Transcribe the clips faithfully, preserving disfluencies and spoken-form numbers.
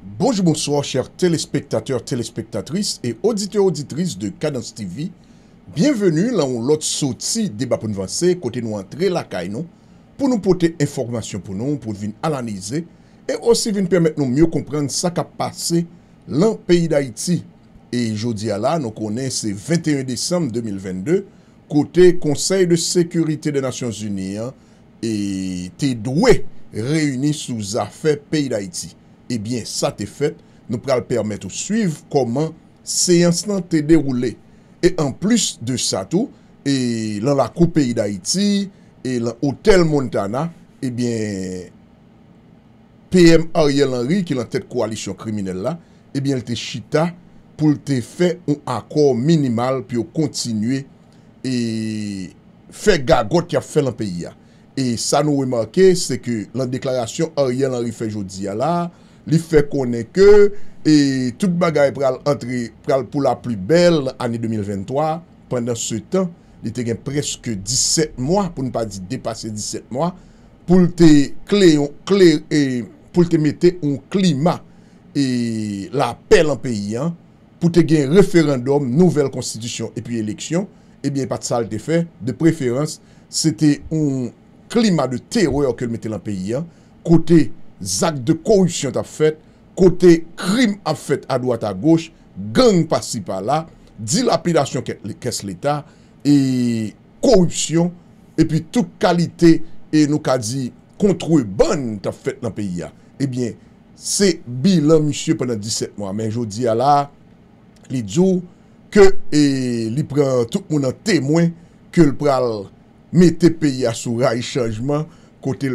Bonjour, bonsoir, chers téléspectateurs, téléspectatrices et auditeurs, auditrices de Cadence T V. Bienvenue là où l'autre sorti débat pour nous avancer, côté nous entrer la caille nous, pour nous porter information pour nous, pour venir analyser et aussi venir permettre nous mieux comprendre ce qui a passé dans le pays d'Haïti. Et jeudi à là, nous connaissons c'est vingt et un décembre deux mille vingt-deux, côté Conseil de sécurité des Nations Unies hein, et t'es doué réuni sous affaires pays d'Haïti. Eh bien, ça t'est fait, nous pourrons permettre de suivre comment séance t'est déroulée. Et en plus de ça tout, et dans la Coupe pays d'Haïti, et dans l'hôtel Montana, eh bien, P M Ariel Henry, qui est dans tête coalition criminelle là, eh bien, il te chita pour te faire un accord minimal pour continuer et faire gagote qui a fait dans le pays. Et ça nous remarqué, c'est que la déclaration Ariel Henry fait jeudi là, il fait connaître que et toute bagaille pral entrer pral pour la plus belle année deux mille vingt-trois. Pendant ce temps, il était presque dix-sept mois, pour ne pas dire dépasser dix-sept mois, pour te clé, clé et pour te mettre un climat et la paix dans le pays, hein, pour te gagner référendum, nouvelle constitution et puis élection. Eh bien, pas de ça le fait. De préférence, c'était un climat de terreur que le mettait dans le pays, hein, côté actes de corruption a fait, côté crime a fait à droite à gauche, gang par-ci par-là, dilapidation qu'est-ce l'État et corruption et puis toute qualité et nous qu'a dit contrebande t'a fait dans le pays. Eh bien, c'est bilan monsieur pendant dix-sept mois, mais je dis à là, il dit que et il prend tout le monde en témoin que le pral mette pays à sous rail changement côté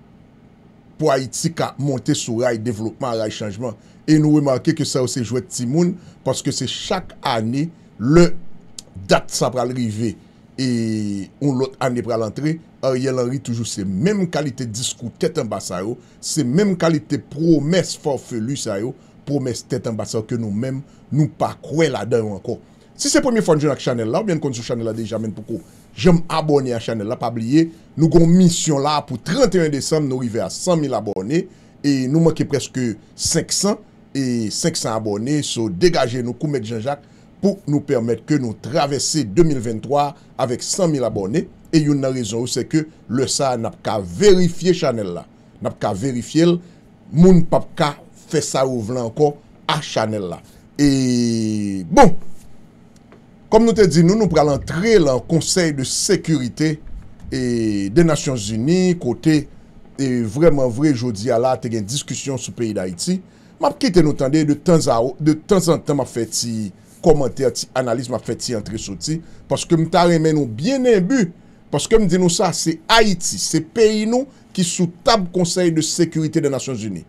pour Haïti qui a monté sur rail développement, rail changement. Et nous remarquons que ça aussi joué de Timoun parce que c'est chaque année, le date ça va arriver et on l'autre année pour l'entrée. Ariel Henry toujours c'est même qualité de discours tête en bas ça yo, c'est même qualité promesse forfelu ça yo, promesse tête en bas ça que nous-mêmes nous pas croire là-dedans encore. Si c'est la première fois que je suis sur la chaîne là, ou bien qu'on sur la chaîne là déjà, même pourquoi j'aime abonner à la chaîne là, pas oublier, nous avons une mission là pour trente et un décembre, nous arriver à cent mille abonnés et nous manquons presque cinq cents et cinq cents abonnés, so dégager nous Koumet Jean-Jacques pour nous permettre que nous traverser deux mille vingt-trois avec cent mille abonnés. Et une raison c'est que le ça n'a pas vérifier chaîne là, n'a pas vérifier, moun pas faire ça ouvrir encore à chaîne là. Et bon, comme nous te dit, nous nous prenons entrer dans le Conseil de sécurité et des Nations Unies, côté et vraiment vrai, jeudi à là, tu as une discussion sur le pays d'Haïti. Je quitte nous tendre de temps à de temps en temps, je fais des commentaires, des analyses, je fais des entrées sorties, parce que je remets nous bien imbu, parce que je dis nous ça, c'est Haïti, c'est pays nous qui sous table Conseil de sécurité des Nations Unies.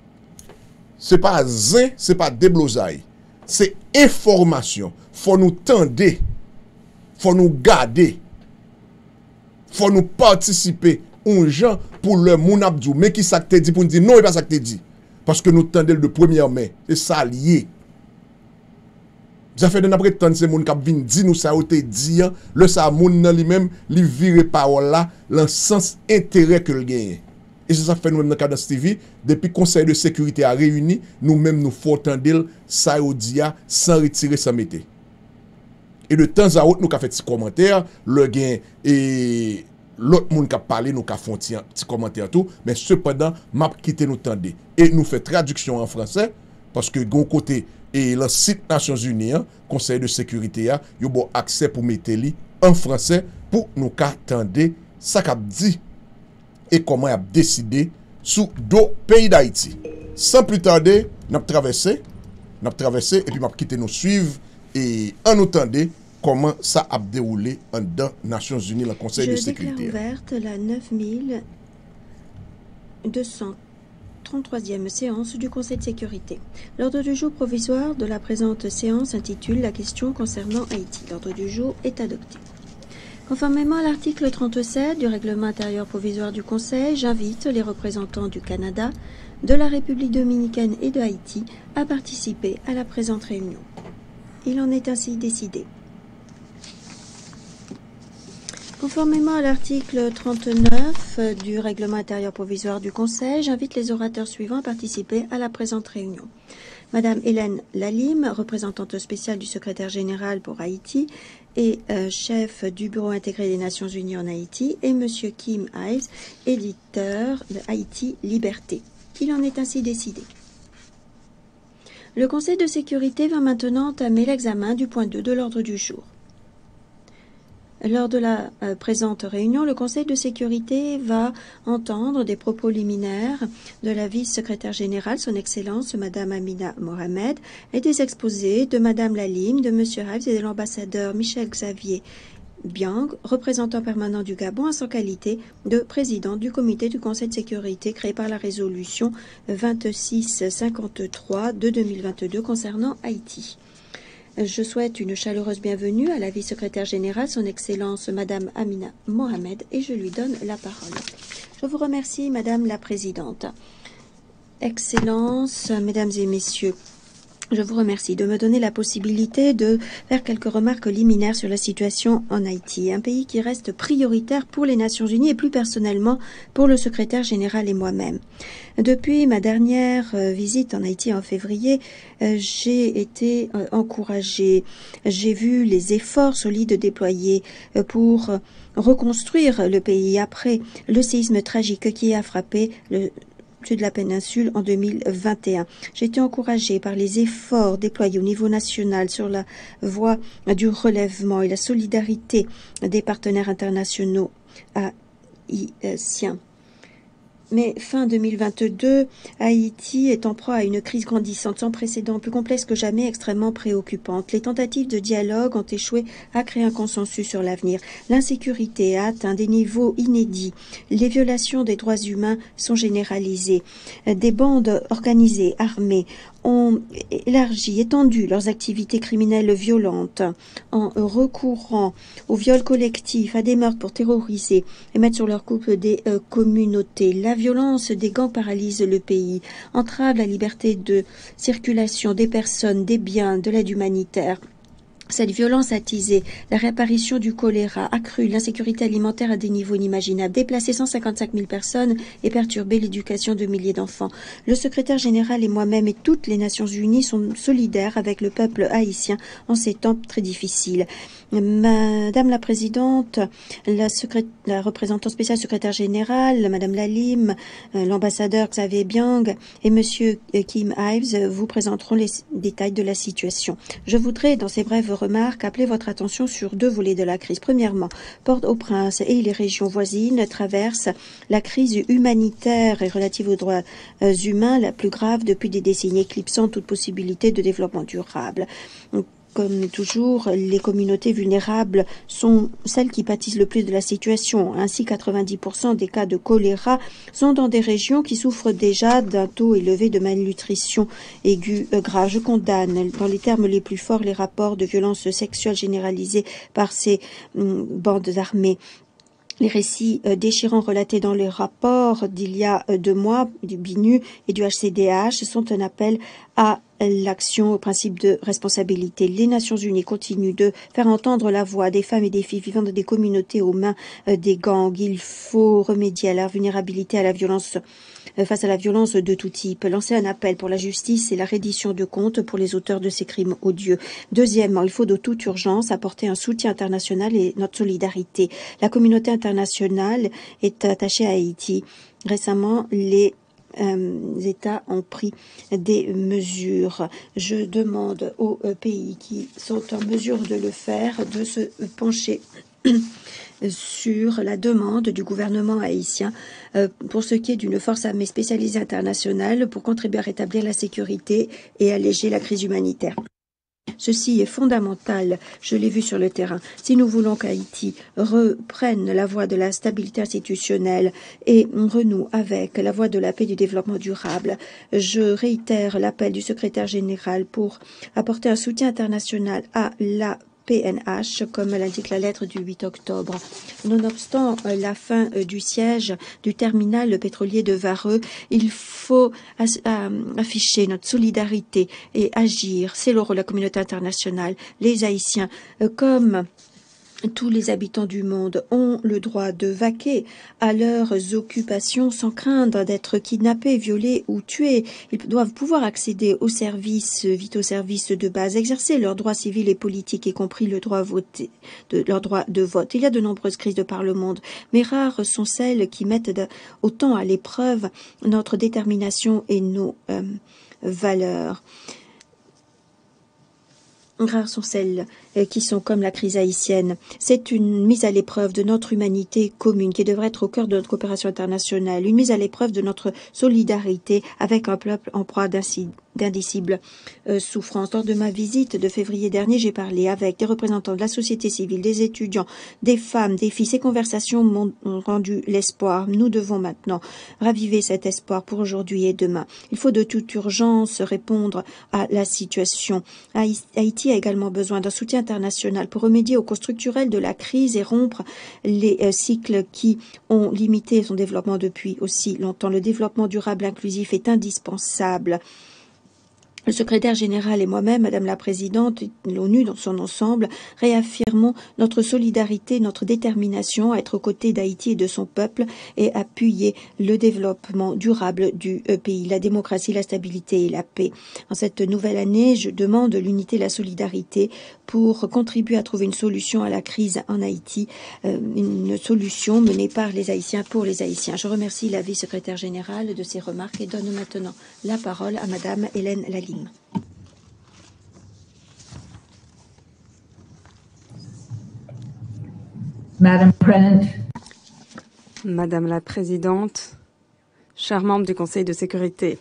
Ce n'est pas zin, ce n'est pas déblosaille. C'est information. Faut nous tendre, faut nous garder, faut nous participer. Un gens pour le moun abdou, mais qui ça te dit pour nous dire non, et pas ça que te dit. Parce que nous tendons le premier mai. C'est ça lié. Ça fait de n'après tant ces moun qui viennent dire nous ça ou te dit, le ça moun nan lui-même, li vire parole là, dans sens intérêt que le gagne. Et c'est ça fait nous-mêmes dans Cadence T V, depuis le Conseil de sécurité a réuni, nous-mêmes nous faut tendre ça ou dia sans retirer sans mettre. Et de temps à autre nous avons fait des commentaires, le gain et l'autre monde qui a parlé nous avons fait des petits commentaires tout, mais cependant m'a quitté nous tendre et nous fait traduction en français parce que gon côté et le site Nations Unies, Conseil de sécurité a, yo bon accès pour mettre li en français pour nous attendre ça qu'a dit et comment il a décidé sous deux pays d'Haïti. Sans plus tarder, nous avons traversé, nous avons traversé et puis nous avons quitté nous suivre et en nous tendez comment ça a déroulé en dans Nations Unies, le Conseil Je de sécurité. Je déclare ouverte la neuf mille deux cent trente-troisième séance du Conseil de sécurité. L'ordre du jour provisoire de la présente séance intitule la question concernant Haïti. L'ordre du jour est adopté. Conformément à l'article trente-sept du règlement intérieur provisoire du Conseil, j'invite les représentants du Canada, de la République dominicaine et de Haïti à participer à la présente réunion. Il en est ainsi décidé. Conformément à l'article trente-neuf du règlement intérieur provisoire du Conseil, j'invite les orateurs suivants à participer à la présente réunion. Madame Hélène Lalime, représentante spéciale du secrétaire général pour Haïti et euh, chef du Bureau intégré des Nations Unies en Haïti, et Monsieur Kim Ives, éditeur de Haïti Liberté. Il en est ainsi décidé. Le Conseil de sécurité va maintenant entamer l'examen du point deux de l'ordre du jour. Lors de la euh, présente réunion, le Conseil de sécurité va entendre des propos liminaires de la vice-secrétaire générale, son Excellence, Madame Amina Mohamed, et des exposés de Madame Lalime, de Monsieur Ives et de l'ambassadeur Michel-Xavier Biang, représentant permanent du Gabon en sa qualité de président du comité du Conseil de sécurité créé par la résolution vingt-six cinquante-trois de deux mille vingt-deux concernant Haïti. Je souhaite une chaleureuse bienvenue à la vice-secrétaire générale, son Excellence Madame Amina Mohamed, et je lui donne la parole. Je vous remercie, Madame la Présidente. Excellences, Mesdames et Messieurs, je vous remercie de me donner la possibilité de faire quelques remarques liminaires sur la situation en Haïti, un pays qui reste prioritaire pour les Nations Unies et plus personnellement pour le secrétaire général et moi-même. Depuis ma dernière visite en Haïti en février, j'ai été encouragée. J'ai vu les efforts solides déployés pour reconstruire le pays après le séisme tragique qui a frappé le sud de la péninsule en deux mille vingt et un. J'ai été encouragée par les efforts déployés au niveau national sur la voie du relèvement et la solidarité des partenaires internationaux haïtiens. Mais fin deux mille vingt-deux, Haïti est en proie à une crise grandissante sans précédent, plus complexe que jamais, extrêmement préoccupante. Les tentatives de dialogue ont échoué à créer un consensus sur l'avenir. L'insécurité a atteint des niveaux inédits. Les violations des droits humains sont généralisées. Des bandes organisées, armées, ont élargi, étendu leurs activités criminelles violentes en recourant au viol collectif, à des meurtres pour terroriser et mettre sur leur coupe des euh, communautés. La violence des gangs paralyse le pays, entrave la liberté de circulation des personnes, des biens, de l'aide humanitaire. Cette violence a teasé la réapparition du choléra, accru l'insécurité alimentaire à des niveaux inimaginables, déplacé cent cinquante-cinq mille personnes et perturbé l'éducation de milliers d'enfants. Le secrétaire général et moi-même et toutes les Nations Unies sont solidaires avec le peuple haïtien en ces temps très difficiles. Madame la Présidente, la, secré... la représentante spéciale secrétaire générale, Madame Lalime, l'ambassadeur Xavier Biang et Monsieur Kim Ives vous présenteront les détails de la situation. Je voudrais, dans ces brèves remarques, appeler votre attention sur deux volets de la crise. Premièrement, Port-au-Prince et les régions voisines traversent la crise humanitaire et relative aux droits humains la plus grave depuis des décennies, éclipsant toute possibilité de développement durable. Comme toujours, les communautés vulnérables sont celles qui pâtissent le plus de la situation. Ainsi, quatre-vingt-dix pour cent des cas de choléra sont dans des régions qui souffrent déjà d'un taux élevé de malnutrition aiguë euh, grave. Je condamne, dans les termes les plus forts, les rapports de violences sexuelles généralisées par ces hum, bandes armées. Les récits euh, déchirants relatés dans les rapports d'il y a euh, deux mois du B I N U et du H C D H sont un appel à l'action au principe de responsabilité. Les Nations Unies continuent de faire entendre la voix des femmes et des filles vivant dans des communautés aux mains euh, des gangs. Il faut remédier à la vulnérabilité, à la violence euh, face à la violence de tout type. Lancer un appel pour la justice et la reddition de comptes pour les auteurs de ces crimes odieux. Deuxièmement, il faut de toute urgence apporter un soutien international et notre solidarité. La communauté internationale est attachée à Haïti. Récemment, les Euh, États ont pris des mesures. Je demande aux euh, pays qui sont en mesure de le faire de se pencher sur la demande du gouvernement haïtien euh, pour ce qui est d'une force armée spécialisée internationale pour contribuer à rétablir la sécurité et alléger la crise humanitaire. Ceci est fondamental, je l'ai vu sur le terrain. Si nous voulons qu'Haïti reprenne la voie de la stabilité institutionnelle et renoue avec la voie de la paix et du développement durable, je réitère l'appel du secrétaire général pour apporter un soutien international à la P N H, comme l'indique la lettre du huit octobre. Nonobstant la fin du siège du terminal pétrolier de Vareux, il faut afficher notre solidarité et agir. C'est le rôle de la communauté internationale, les Haïtiens, comme Tous les habitants du monde ont le droit de vaquer à leurs occupations sans craindre d'être kidnappés, violés ou tués. Ils doivent pouvoir accéder aux services, vitaux services de base, exercer leurs droits civils et politiques, y compris le droit à voter, de, leur droit de vote. Il y a de nombreuses crises de par le monde, mais rares sont celles qui mettent de, autant à l'épreuve notre détermination et nos euh, valeurs. Rares sont celles qui sont comme la crise haïtienne. C'est une mise à l'épreuve de notre humanité commune qui devrait être au cœur de notre coopération internationale, une mise à l'épreuve de notre solidarité avec un peuple en proie d'indicibles euh, souffrances. Lors de ma visite de février dernier, j'ai parlé avec des représentants de la société civile, des étudiants, des femmes, des filles. Ces conversations m'ont rendu l'espoir. Nous devons maintenant raviver cet espoir pour aujourd'hui et demain. Il faut de toute urgence répondre à la situation. Haïti a également besoin d'un soutien international pour remédier aux causes structurelles de la crise et rompre les euh, cycles qui ont limité son développement depuis aussi longtemps. Le développement durable inclusif est indispensable. Le secrétaire général et moi-même, Madame la Présidente, l'ONU dans son ensemble, réaffirmons notre solidarité, notre détermination à être aux côtés d'Haïti et de son peuple et appuyer le développement durable du pays, la démocratie, la stabilité et la paix. En cette nouvelle année, je demande l'unité et la solidarité pour contribuer à trouver une solution à la crise en Haïti, une solution menée par les Haïtiens pour les Haïtiens. Je remercie la vice-secrétaire générale de ses remarques et donne maintenant la parole à Madame Hélène Lalime. Madame President. Madame la Présidente, chers membres du Conseil de sécurité,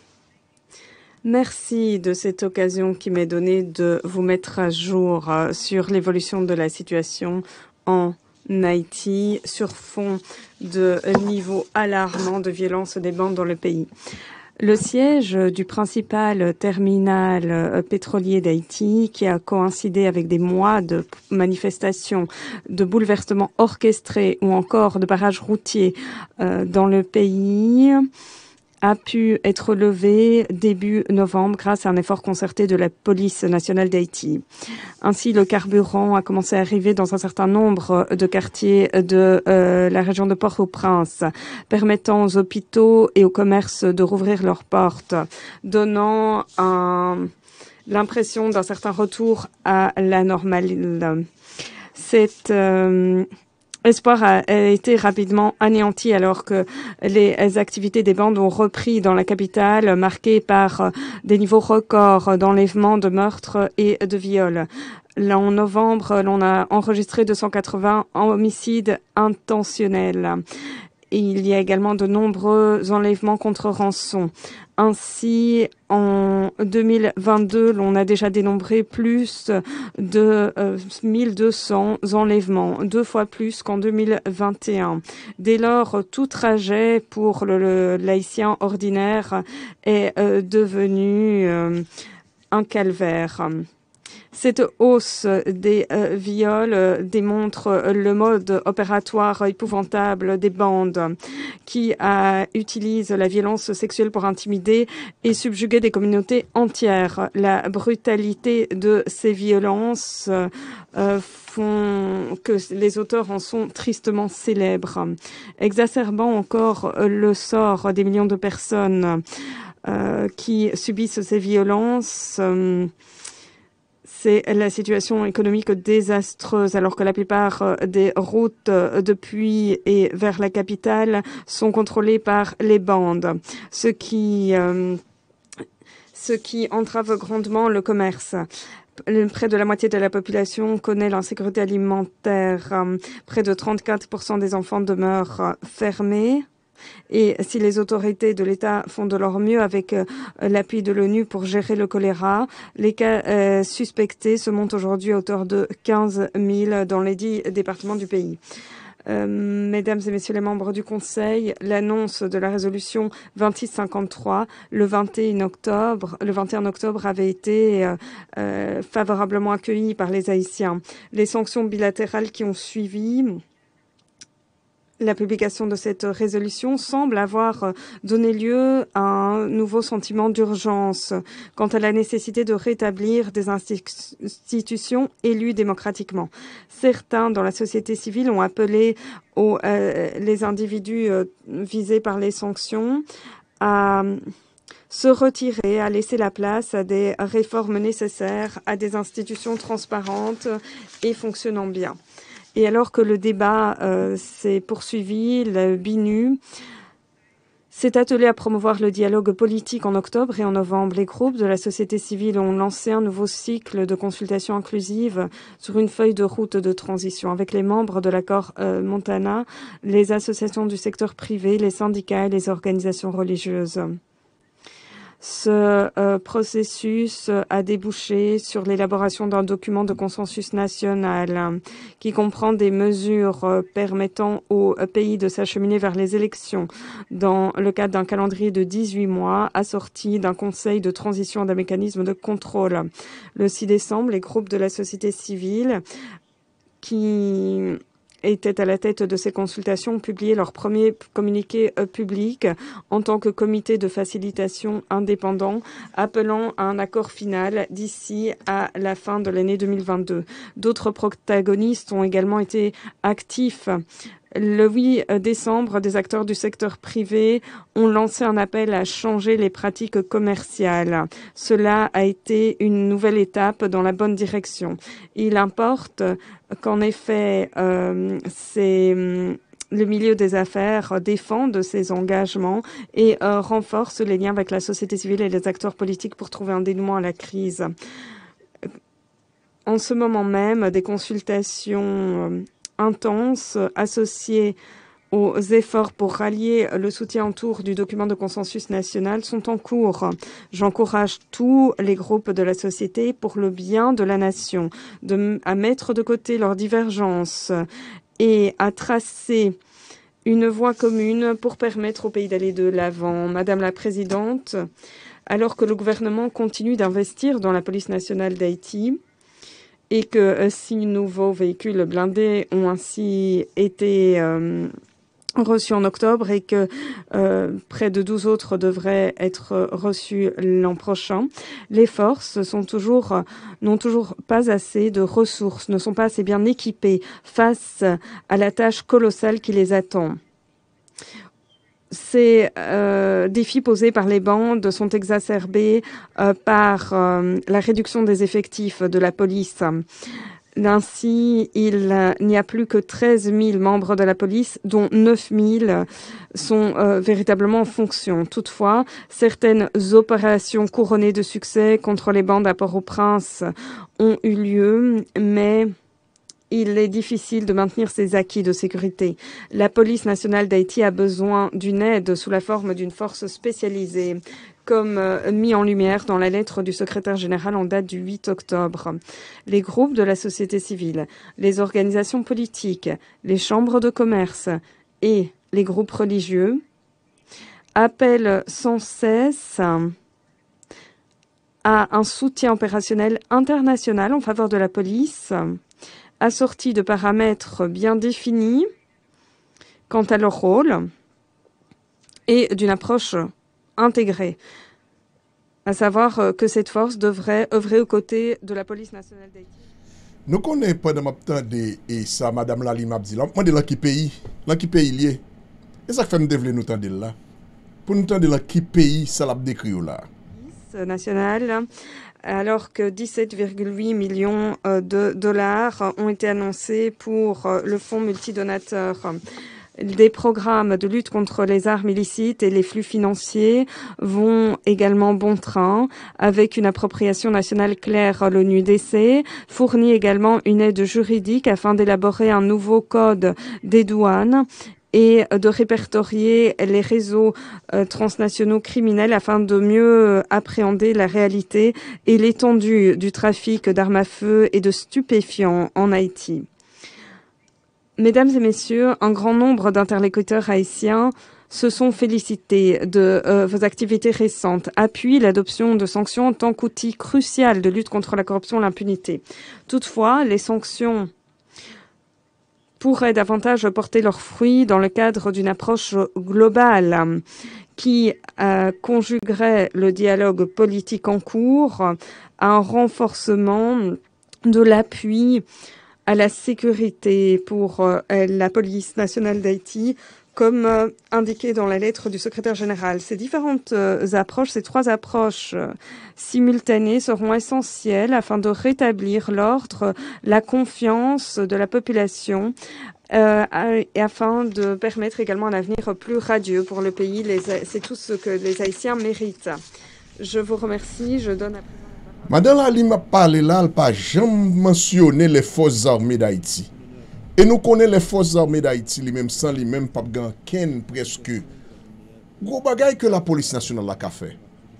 merci de cette occasion qui m'est donnée de vous mettre à jour sur l'évolution de la situation en Haïti sur fond de niveau alarmant de violence des bandes dans le pays. Le siège du principal terminal pétrolier d'Haïti, qui a coïncidé avec des mois de manifestations, de bouleversements orchestrés ou encore de barrages routiers euh, dans le pays, a pu être levé début novembre grâce à un effort concerté de la police nationale d'Haïti. Ainsi, le carburant a commencé à arriver dans un certain nombre de quartiers de euh, la région de Port-au-Prince, permettant aux hôpitaux et aux commerces de rouvrir leurs portes, donnant un, l'impression d'un certain retour à la normale. Cette euh, Espoir a été rapidement anéanti alors que les activités des bandes ont repris dans la capitale, marquées par des niveaux records d'enlèvements, de meurtres et de viols. Là, en novembre, l'on a enregistré deux cent quatre-vingts homicides intentionnels. Et il y a également de nombreux enlèvements contre rançon. Ainsi, en deux mille vingt-deux, l'on a déjà dénombré plus de euh, mille deux cents enlèvements, deux fois plus qu'en deux mille vingt et un. Dès lors, tout trajet pour le, le l'haïtien ordinaire est euh, devenu euh, un calvaire. Cette hausse des euh, viols euh, démontre le mode opératoire épouvantable des bandes qui euh, utilisent la violence sexuelle pour intimider et subjuguer des communautés entières. La brutalité de ces violences euh, font que les auteurs en sont tristement célèbres, exacerbant encore le sort des millions de personnes euh, qui subissent ces violences. Euh, C'est la situation économique désastreuse alors que la plupart des routes depuis et vers la capitale sont contrôlées par les bandes, ce qui, euh, ce qui entrave grandement le commerce. Près de la moitié de la population connaît l'insécurité alimentaire. Près de trente-quatre pour cent des enfants demeurent fermés. Et si les autorités de l'État font de leur mieux avec euh, l'appui de l'ONU pour gérer le choléra, les cas euh, suspectés se montent aujourd'hui à hauteur de quinze mille dans les dix départements du pays. Euh, mesdames et messieurs les membres du Conseil, l'annonce de la résolution vingt-six cinquante-trois le vingt et un octobre, le vingt et un octobre avait été euh, euh, favorablement accueillie par les Haïtiens. Les sanctions bilatérales qui ont suivi La publication de cette résolution semble avoir donné lieu à un nouveau sentiment d'urgence quant à la nécessité de rétablir des institutions élues démocratiquement. Certains dans la société civile ont appelé aux, euh, les individus euh, visés par les sanctions à se retirer, à laisser la place à des réformes nécessaires, à des institutions transparentes et fonctionnant bien. Et alors que le débat euh, s'est poursuivi, le B I N U s'est attelé à promouvoir le dialogue politique en octobre et en novembre. Les groupes de la société civile ont lancé un nouveau cycle de consultation inclusive sur une feuille de route de transition avec les membres de l'accord euh, Montana, les associations du secteur privé, les syndicats et les organisations religieuses. Ce euh, processus a débouché sur l'élaboration d'un document de consensus national euh, qui comprend des mesures euh, permettant au euh, pays de s'acheminer vers les élections dans le cadre d'un calendrier de dix-huit mois assorti d'un conseil de transition et d'un mécanisme de contrôle. Le six décembre, les groupes de la société civile qui étaient à la tête de ces consultations ont publié leur premier communiqué euh, public en tant que comité de facilitation indépendant, appelant à un accord final d'ici à la fin de l'année deux mille vingt-deux. D'autres protagonistes ont également été actifs. Le huit décembre, des acteurs du secteur privé ont lancé un appel à changer les pratiques commerciales. Cela a été une nouvelle étape dans la bonne direction. Il importe qu'en effet, euh, c'est le milieu des affaires défende ses engagements et euh, renforce les liens avec la société civile et les acteurs politiques pour trouver un dénouement à la crise. En ce moment même, des consultations euh, intenses associées aux efforts pour rallier le soutien autour du document de consensus national sont en cours. J'encourage tous les groupes de la société pour le bien de la nation de, à mettre de côté leurs divergences et à tracer une voie commune pour permettre au pays d'aller de l'avant. Madame la Présidente, alors que le gouvernement continue d'investir dans la police nationale d'Haïti, et que euh, six nouveaux véhicules blindés ont ainsi été euh, reçus en octobre et que euh, près de douze autres devraient être reçus l'an prochain, les forces sont toujours, n'ont toujours pas assez de ressources, ne sont pas assez bien équipées face à la tâche colossale qui les attend. Ces euh, défis posés par les bandes sont exacerbés euh, par euh, la réduction des effectifs de la police. Ainsi, il n'y a plus que treize mille membres de la police, dont neuf mille sont euh, véritablement en fonction. Toutefois, certaines opérations couronnées de succès contre les bandes à Port-au-Prince ont eu lieu, mais il est difficile de maintenir ses acquis de sécurité. La police nationale d'Haïti a besoin d'une aide sous la forme d'une force spécialisée, comme euh, mis en lumière dans la lettre du secrétaire général en date du huit octobre. Les groupes de la société civile, les organisations politiques, les chambres de commerce et les groupes religieux appellent sans cesse à un soutien opérationnel international en faveur de la police, assortis de paramètres bien définis quant à leur rôle et d'une approche intégrée, à savoir que cette force devrait œuvrer aux côtés de la police nationale d'Haïti. Nous connaissons pas de temps de et ça, Madame Lali m'a dit, moi de là qui pays, là qui pays lié. Et ça fait me développer nous tendre là. Pour nous tendre là qui pays ça l'a décrit là. National. Alors que dix-sept virgule huit millions de dollars ont été annoncés pour le fonds multidonateur. Des programmes de lutte contre les armes illicites et les flux financiers vont également bon train, avec une appropriation nationale claire. L'ONU D C fournit également une aide juridique afin d'élaborer un nouveau code des douanes et de répertorier les réseaux euh, transnationaux criminels afin de mieux euh, appréhender la réalité et l'étendue du trafic d'armes à feu et de stupéfiants en Haïti. Mesdames et messieurs, un grand nombre d'interlocuteurs haïtiens se sont félicités de euh, vos activités récentes, appuient l'adoption de sanctions en tant qu'outil crucial de lutte contre la corruption et l'impunité. Toutefois, les sanctions pourraient davantage porter leurs fruits dans le cadre d'une approche globale qui euh, conjuguerait le dialogue politique en cours à un renforcement de l'appui à la sécurité pour euh, la police nationale d'Haïti, comme euh, indiqué dans la lettre du secrétaire général. Ces différentes euh, approches, ces trois approches euh, simultanées seront essentielles afin de rétablir l'ordre, la confiance de la population euh, et afin de permettre également un avenir plus radieux pour le pays. C'est tout ce que les Haïtiens méritent. Je vous remercie. Je donne à... Madame Ali m'a parlé là, elle n'a pas jamais mentionné les forces armées d'Haïti. Et nous connaissons les forces armées d'Haïti, les mêmes sans les mêmes pas ken presque. Gros bagay que la police nationale a fait.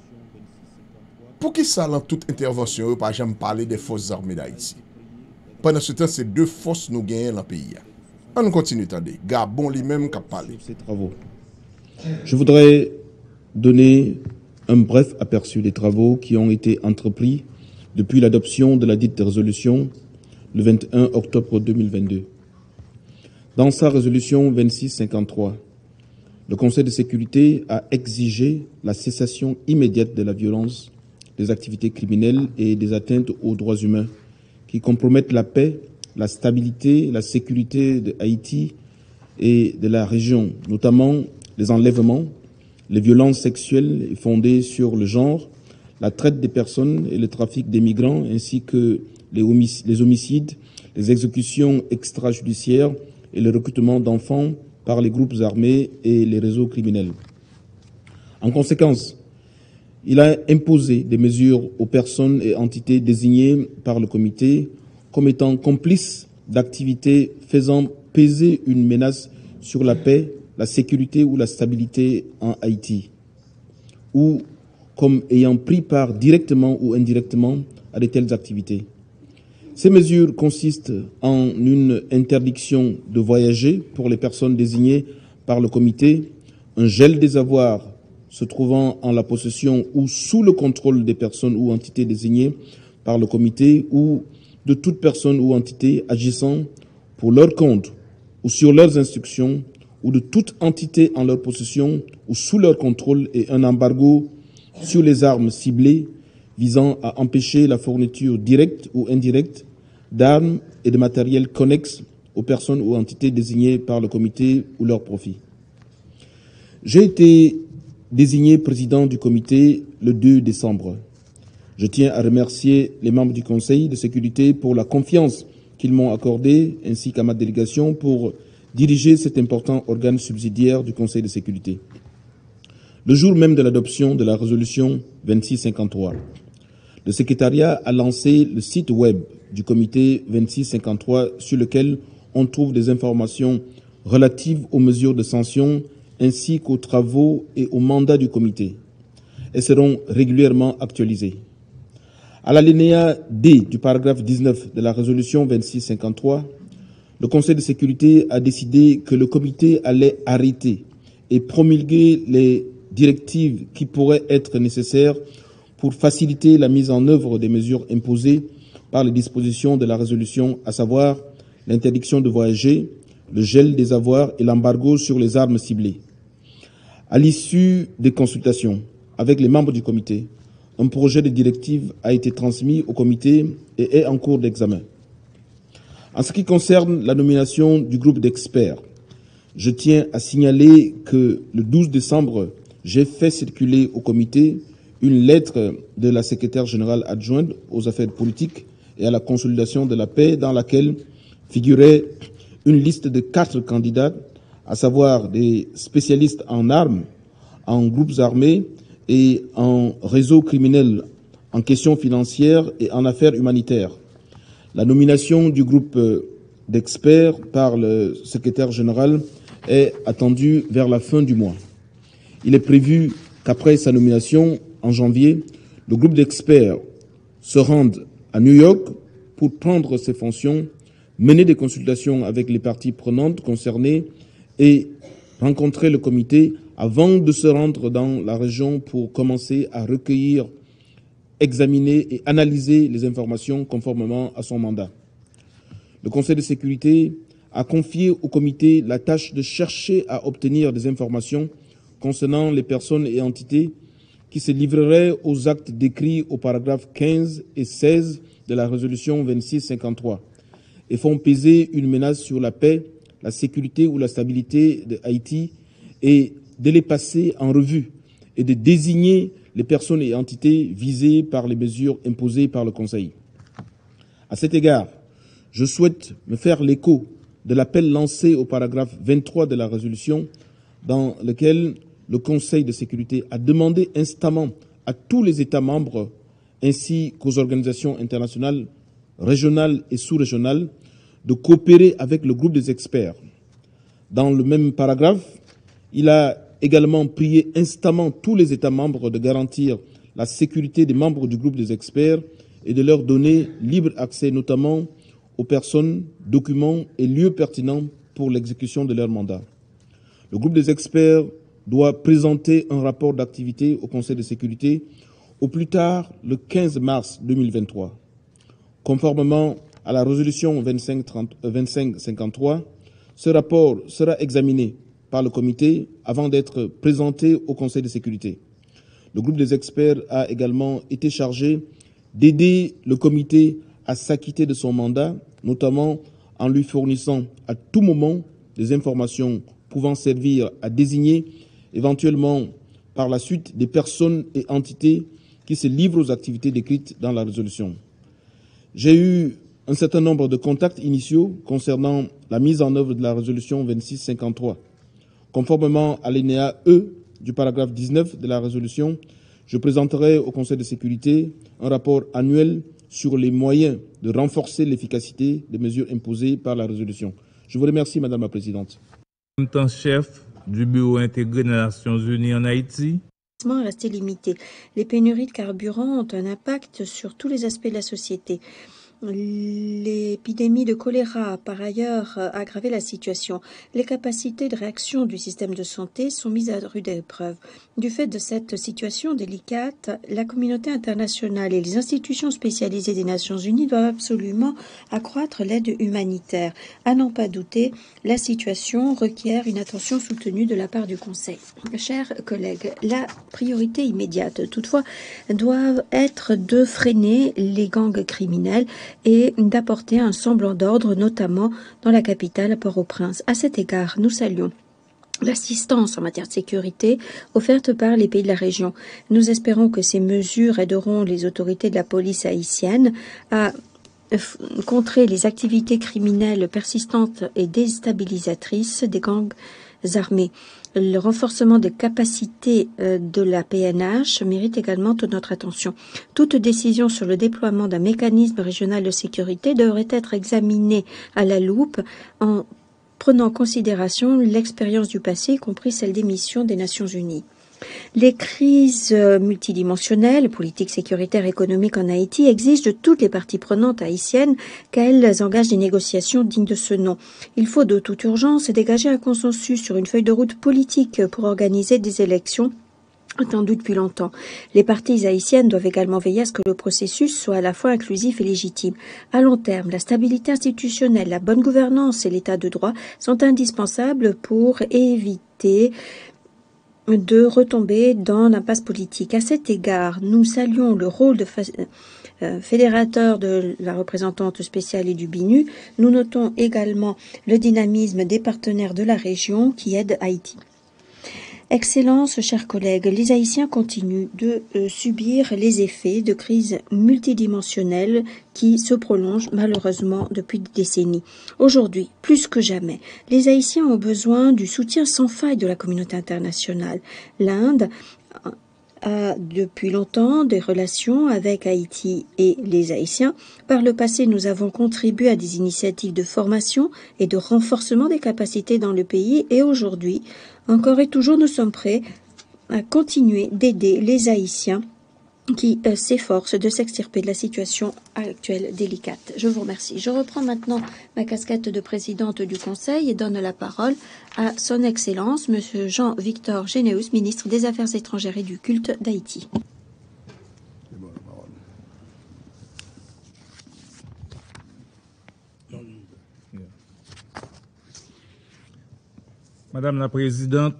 Pour qui ça, dans toute intervention, pas jamais parler des forces armées d'Haïti? Pendant ce temps, c'est deux forces nous gagnent dans le pays. On continue, attendez. Gabon lui-même qui a parlé. Ces travaux. Je voudrais donner un bref aperçu des travaux qui ont été entrepris depuis l'adoption de la dite résolution le vingt et un octobre deux mille vingt-deux. Dans sa résolution vingt-six cinquante-trois, le Conseil de sécurité a exigé la cessation immédiate de la violence, des activités criminelles et des atteintes aux droits humains qui compromettent la paix, la stabilité, la sécurité de Haïti et de la région, notamment les enlèvements, les violences sexuelles fondées sur le genre, la traite des personnes et le trafic des migrants, ainsi que les homicides, les exécutions extrajudiciaires et le recrutement d'enfants par les groupes armés et les réseaux criminels. En conséquence, il a imposé des mesures aux personnes et entités désignées par le comité comme étant complices d'activités faisant peser une menace sur la paix, la sécurité ou la stabilité en Haïti, ou comme ayant pris part directement ou indirectement à de telles activités. Ces mesures consistent en une interdiction de voyager pour les personnes désignées par le comité, un gel des avoirs se trouvant en la possession ou sous le contrôle des personnes ou entités désignées par le comité ou de toute personne ou entité agissant pour leur compte ou sur leurs instructions ou de toute entité en leur possession ou sous leur contrôle et un embargo sur les armes ciblées visant à empêcher la fourniture directe ou indirecte d'armes et de matériel connexe aux personnes ou entités désignées par le comité ou leur profit. J'ai été désigné président du comité le deux décembre. Je tiens à remercier les membres du Conseil de sécurité pour la confiance qu'ils m'ont accordée, ainsi qu'à ma délégation pour diriger cet important organe subsidiaire du Conseil de sécurité. Le jour même de l'adoption de la résolution vingt-six cinquante-trois, le secrétariat a lancé le site web du comité vingt-six cinquante-trois sur lequel on trouve des informations relatives aux mesures de sanction ainsi qu'aux travaux et au mandat du comité et seront régulièrement actualisées. À l'alinéa D du paragraphe dix-neuf de la résolution vingt-six cinquante-trois, le Conseil de sécurité a décidé que le comité allait arrêter et promulguer les directives qui pourraient être nécessaires pour faciliter la mise en œuvre des mesures imposées par les dispositions de la résolution, à savoir l'interdiction de voyager, le gel des avoirs et l'embargo sur les armes ciblées. À l'issue des consultations avec les membres du comité, un projet de directive a été transmis au comité et est en cours d'examen. En ce qui concerne la nomination du groupe d'experts, je tiens à signaler que le douze décembre, j'ai fait circuler au comité une lettre de la secrétaire générale adjointe aux affaires politiques et à la consolidation de la paix dans laquelle figurait une liste de quatre candidats, à savoir des spécialistes en armes, en groupes armés et en réseaux criminels, en questions financières et en affaires humanitaires. La nomination du groupe d'experts par le secrétaire général est attendue vers la fin du mois. Il est prévu qu'après sa nomination, en janvier, le groupe d'experts se rende à New York pour prendre ses fonctions, mener des consultations avec les parties prenantes concernées et rencontrer le comité avant de se rendre dans la région pour commencer à recueillir, examiner et analyser les informations conformément à son mandat. Le Conseil de sécurité a confié au comité la tâche de chercher à obtenir des informations concernant les personnes et entités qui se livreraient aux actes décrits au paragraphe quinze et seize de la résolution vingt-six cinquante-trois et font peser une menace sur la paix, la sécurité ou la stabilité de Haïti et de les passer en revue et de désigner les personnes et entités visées par les mesures imposées par le Conseil. À cet égard, je souhaite me faire l'écho de l'appel lancé au paragraphe vingt-trois de la résolution dans lequel le Conseil de sécurité a demandé instamment à tous les États membres ainsi qu'aux organisations internationales, régionales et sous-régionales de coopérer avec le groupe des experts. Dans le même paragraphe, il a également prié instamment tous les États membres de garantir la sécurité des membres du groupe des experts et de leur donner libre accès notamment aux personnes, documents et lieux pertinents pour l'exécution de leur mandat. Le groupe des experts doit présenter un rapport d'activité au Conseil de sécurité au plus tard le quinze mars deux mille vingt-trois. Conformément à la résolution vingt-cinq cinquante-trois, ce rapport sera examiné par le comité avant d'être présenté au Conseil de sécurité. Le groupe des experts a également été chargé d'aider le comité à s'acquitter de son mandat, notamment en lui fournissant à tout moment des informations pouvant servir à désigner éventuellement par la suite des personnes et entités qui se livrent aux activités décrites dans la résolution. J'ai eu un certain nombre de contacts initiaux concernant la mise en œuvre de la résolution vingt-six cinquante-trois. Conformément à l'alinéa E du paragraphe dix-neuf de la résolution, je présenterai au Conseil de sécurité un rapport annuel sur les moyens de renforcer l'efficacité des mesures imposées par la résolution. Je vous remercie, Madame la Présidente. En tant que chef du Bureau intégré des Nations Unies en Haïti, est resté limité. Les pénuries de carburant ont un impact sur tous les aspects de la société. L'épidémie de choléra a par ailleurs aggravé la situation. Les capacités de réaction du système de santé sont mises à rude épreuve. Du fait de cette situation délicate, la communauté internationale et les institutions spécialisées des Nations Unies doivent absolument accroître l'aide humanitaire. À n'en pas douter, la situation requiert une attention soutenue de la part du Conseil. Chers collègues, la priorité immédiate, toutefois, doit être de freiner les gangs criminels et d'apporter un semblant d'ordre, notamment dans la capitale Port-au-Prince. À cet égard, nous saluons l'assistance en matière de sécurité offerte par les pays de la région. Nous espérons que ces mesures aideront les autorités de la police haïtienne à contrer les activités criminelles persistantes et déstabilisatrices des gangs armés. Le renforcement des capacités de la P N H mérite également toute notre attention. Toute décision sur le déploiement d'un mécanisme régional de sécurité devrait être examinée à la loupe en prenant en considération l'expérience du passé, y compris celle des missions des Nations Unies. Les crises multidimensionnelles, politiques, sécuritaires, économiques en Haïti exigent de toutes les parties prenantes haïtiennes qu'elles engagent des négociations dignes de ce nom. Il faut de toute urgence dégager un consensus sur une feuille de route politique pour organiser des élections attendues depuis longtemps. Les parties haïtiennes doivent également veiller à ce que le processus soit à la fois inclusif et légitime. À long terme, la stabilité institutionnelle, la bonne gouvernance et l'état de droit sont indispensables pour éviter de retomber dans l'impasse politique. À cet égard, nous saluons le rôle de fédérateur de la représentante spéciale et du B I N U. Nous notons également le dynamisme des partenaires de la région qui aident Haïti. Excellences, chers collègues, les Haïtiens continuent de euh, subir les effets de crises multidimensionnelles qui se prolongent malheureusement depuis des décennies. Aujourd'hui, plus que jamais, les Haïtiens ont besoin du soutien sans faille de la communauté internationale. L'Inde a depuis longtemps des relations avec Haïti et les Haïtiens. Par le passé, nous avons contribué à des initiatives de formation et de renforcement des capacités dans le pays et aujourd'hui, encore et toujours, nous sommes prêts à continuer d'aider les Haïtiens qui euh, s'efforcent de s'extirper de la situation actuelle délicate. Je vous remercie. Je reprends maintenant ma casquette de présidente du Conseil et donne la parole à son Excellence, Monsieur Jean-Victor Généus, ministre des Affaires étrangères et du Culte d'Haïti. Madame la Présidente,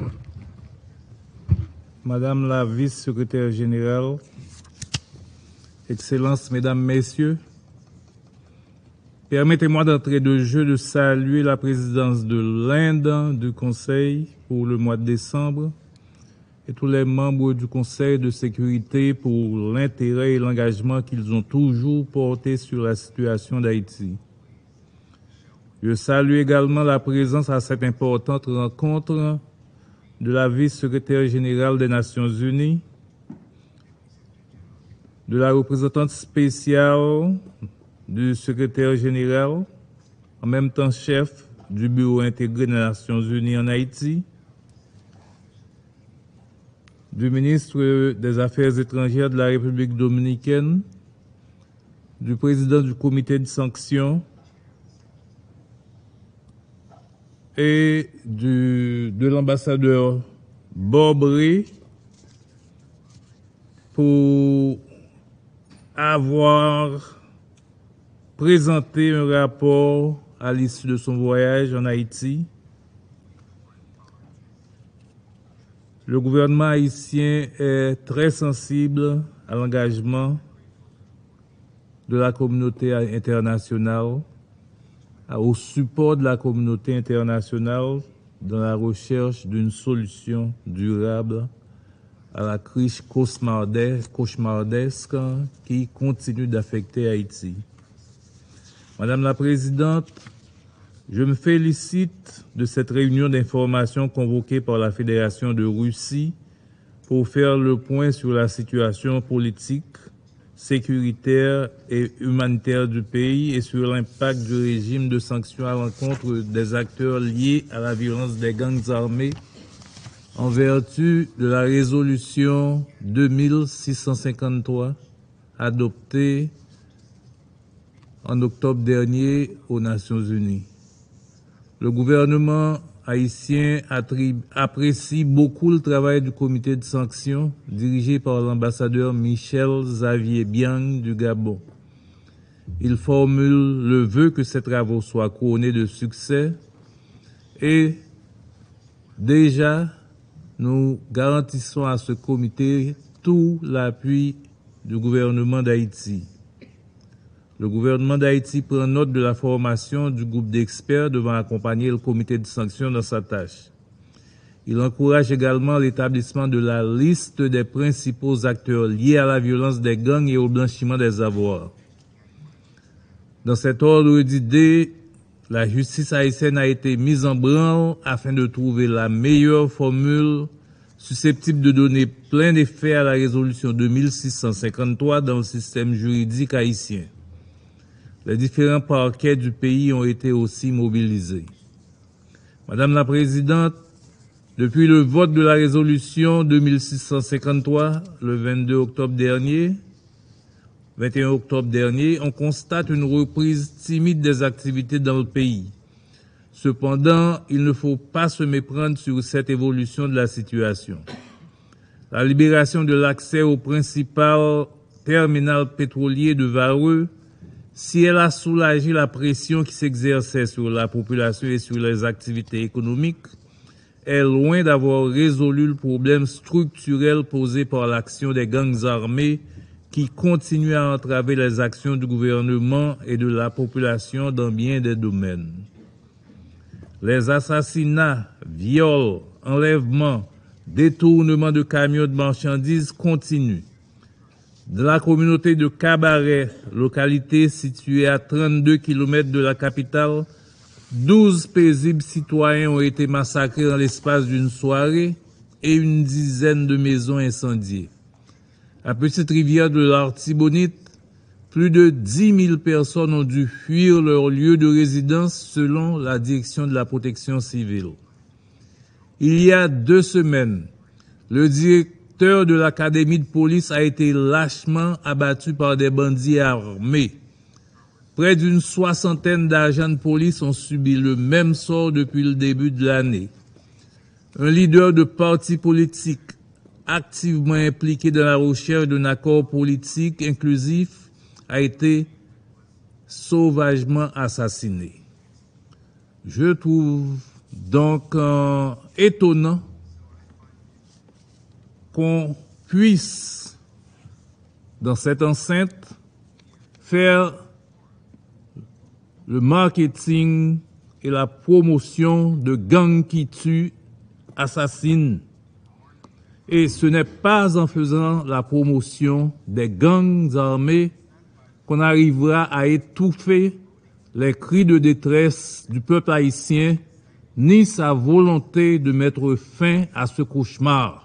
Madame la Vice-Secrétaire Générale, Excellences, Mesdames, Messieurs, permettez-moi d'entrée de jeu de saluer la présidence de l'Inde du Conseil pour le mois de décembre et tous les membres du Conseil de sécurité pour l'intérêt et l'engagement qu'ils ont toujours porté sur la situation d'Haïti. Je salue également la présence à cette importante rencontre de la vice-secrétaire générale des Nations Unies, de la représentante spéciale du secrétaire général, en même temps chef du Bureau intégré des Nations Unies en Haïti, du ministre des Affaires étrangères de la République dominicaine, du président du comité de sanctions et du, de l'ambassadeur Bobré pour avoir présenté un rapport à l'issue de son voyage en Haïti. Le gouvernement haïtien est très sensible à l'engagement de la communauté internationale, au support de la communauté internationale dans la recherche d'une solution durable à la crise cauchemardesque qui continue d'affecter Haïti. Madame la Présidente, je me félicite de cette réunion d'information convoquée par la Fédération de Russie pour faire le point sur la situation politique, sécuritaire et humanitaire du pays et sur l'impact du régime de sanctions à l'encontre des acteurs liés à la violence des gangs armés en vertu de la résolution deux mille six cent cinquante-trois adoptée en octobre dernier aux Nations Unies. Le gouvernement haïtien apprécie beaucoup le travail du comité de sanctions dirigé par l'ambassadeur Michel Xavier Biang du Gabon. Il formule le vœu que ces travaux soient couronnés de succès et déjà nous garantissons à ce comité tout l'appui du gouvernement d'Haïti. Le gouvernement d'Haïti prend note de la formation du groupe d'experts devant accompagner le comité de sanctions dans sa tâche. Il encourage également l'établissement de la liste des principaux acteurs liés à la violence des gangs et au blanchiment des avoirs. Dans cet ordre d'idées, la justice haïtienne a été mise en branle afin de trouver la meilleure formule susceptible de donner plein effet à la résolution deux mille six cent cinquante-trois dans le système juridique haïtien. Les différents parquets du pays ont été aussi mobilisés. Madame la Présidente, depuis le vote de la résolution deux mille six cent cinquante-trois, le vingt-deux octobre dernier, vingt et un octobre dernier, on constate une reprise timide des activités dans le pays. Cependant, il ne faut pas se méprendre sur cette évolution de la situation. La libération de l'accès au principal terminal pétrolier de Vareux, si elle a soulagé la pression qui s'exerçait sur la population et sur les activités économiques, est loin d'avoir résolu le problème structurel posé par l'action des gangs armés qui continuent à entraver les actions du gouvernement et de la population dans bien des domaines. Les assassinats, viols, enlèvements, détournements de camions de marchandises continuent. De la communauté de Cabaret, localité située à trente-deux kilomètres de la capitale, douze paisibles citoyens ont été massacrés dans l'espace d'une soirée et une dizaine de maisons incendiées. À Petite Rivière de l'Artibonite, plus de dix mille personnes ont dû fuir leur lieu de résidence selon la direction de la protection civile. Il y a deux semaines, le directeur de l'académie de police a été lâchement abattu par des bandits armés. Près d'une soixantaine d'agents de police ont subi le même sort depuis le début de l'année. Un leader de parti politique activement impliqué dans la recherche d'un accord politique inclusif a été sauvagement assassiné. Je trouve Donc, euh, étonnant qu'on puisse, dans cette enceinte, faire le marketing et la promotion de gangs qui tuent, assassinent. Et ce n'est pas en faisant la promotion des gangs armés qu'on arrivera à étouffer les cris de détresse du peuple haïtien, ni sa volonté de mettre fin à ce cauchemar.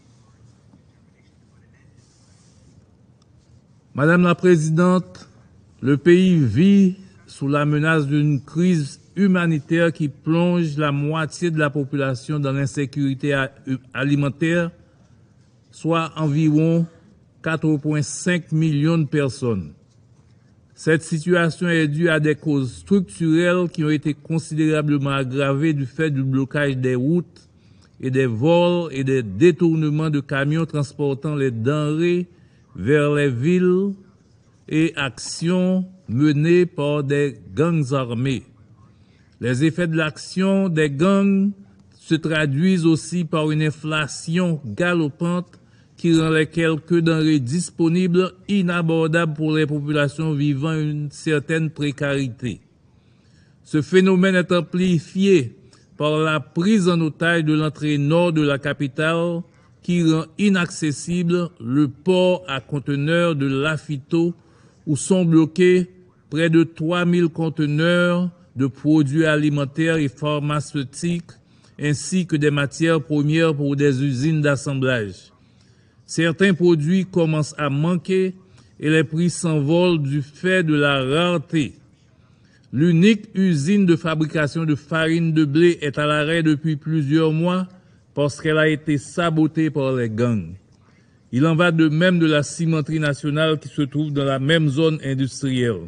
Madame la Présidente, le pays vit sous la menace d'une crise humanitaire qui plonge la moitié de la population dans l'insécurité alimentaire, soit environ quatre virgule cinq millions de personnes. Cette situation est due à des causes structurelles qui ont été considérablement aggravées du fait du blocage des routes et des vols et des détournements de camions transportant les denrées vers les villes et actions menées par des gangs armés. Les effets de l'action des gangs se traduisent aussi par une inflation galopante qui rend les quelques denrées disponibles inabordables pour les populations vivant une certaine précarité. Ce phénomène est amplifié par la prise en otage de l'entrée nord de la capitale qui rend inaccessible le port à conteneurs de Lafito où sont bloqués près de trois mille conteneurs de produits alimentaires et pharmaceutiques ainsi que des matières premières pour des usines d'assemblage. Certains produits commencent à manquer et les prix s'envolent du fait de la rareté. L'unique usine de fabrication de farine de blé est à l'arrêt depuis plusieurs mois parce qu'elle a été sabotée par les gangs. Il en va de même de la cimenterie nationale qui se trouve dans la même zone industrielle.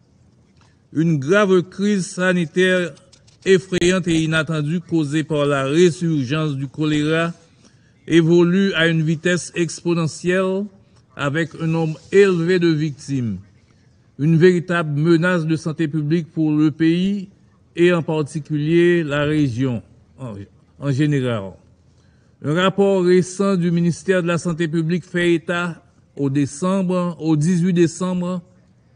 Une grave crise sanitaire effrayante et inattendue causée par la résurgence du choléra évolue à une vitesse exponentielle avec un nombre élevé de victimes. Une véritable menace de santé publique pour le pays et en particulier la région en, en général. Un rapport récent du ministère de la Santé publique fait état au, décembre, au dix-huit décembre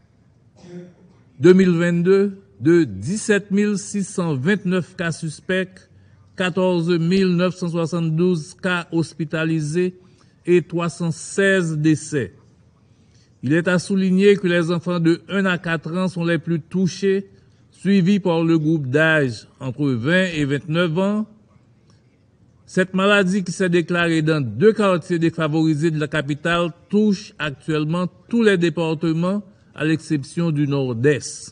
deux mille vingt-deux de dix-sept mille six cent vingt-neuf cas suspects, quatorze mille neuf cent soixante-douze cas hospitalisés et trois cent seize décès. Il est à souligner que les enfants de un à quatre ans sont les plus touchés, suivis par le groupe d'âge entre vingt et vingt-neuf ans. Cette maladie qui s'est déclarée dans deux quartiers défavorisés de la capitale touche actuellement tous les départements à l'exception du Nord-Est.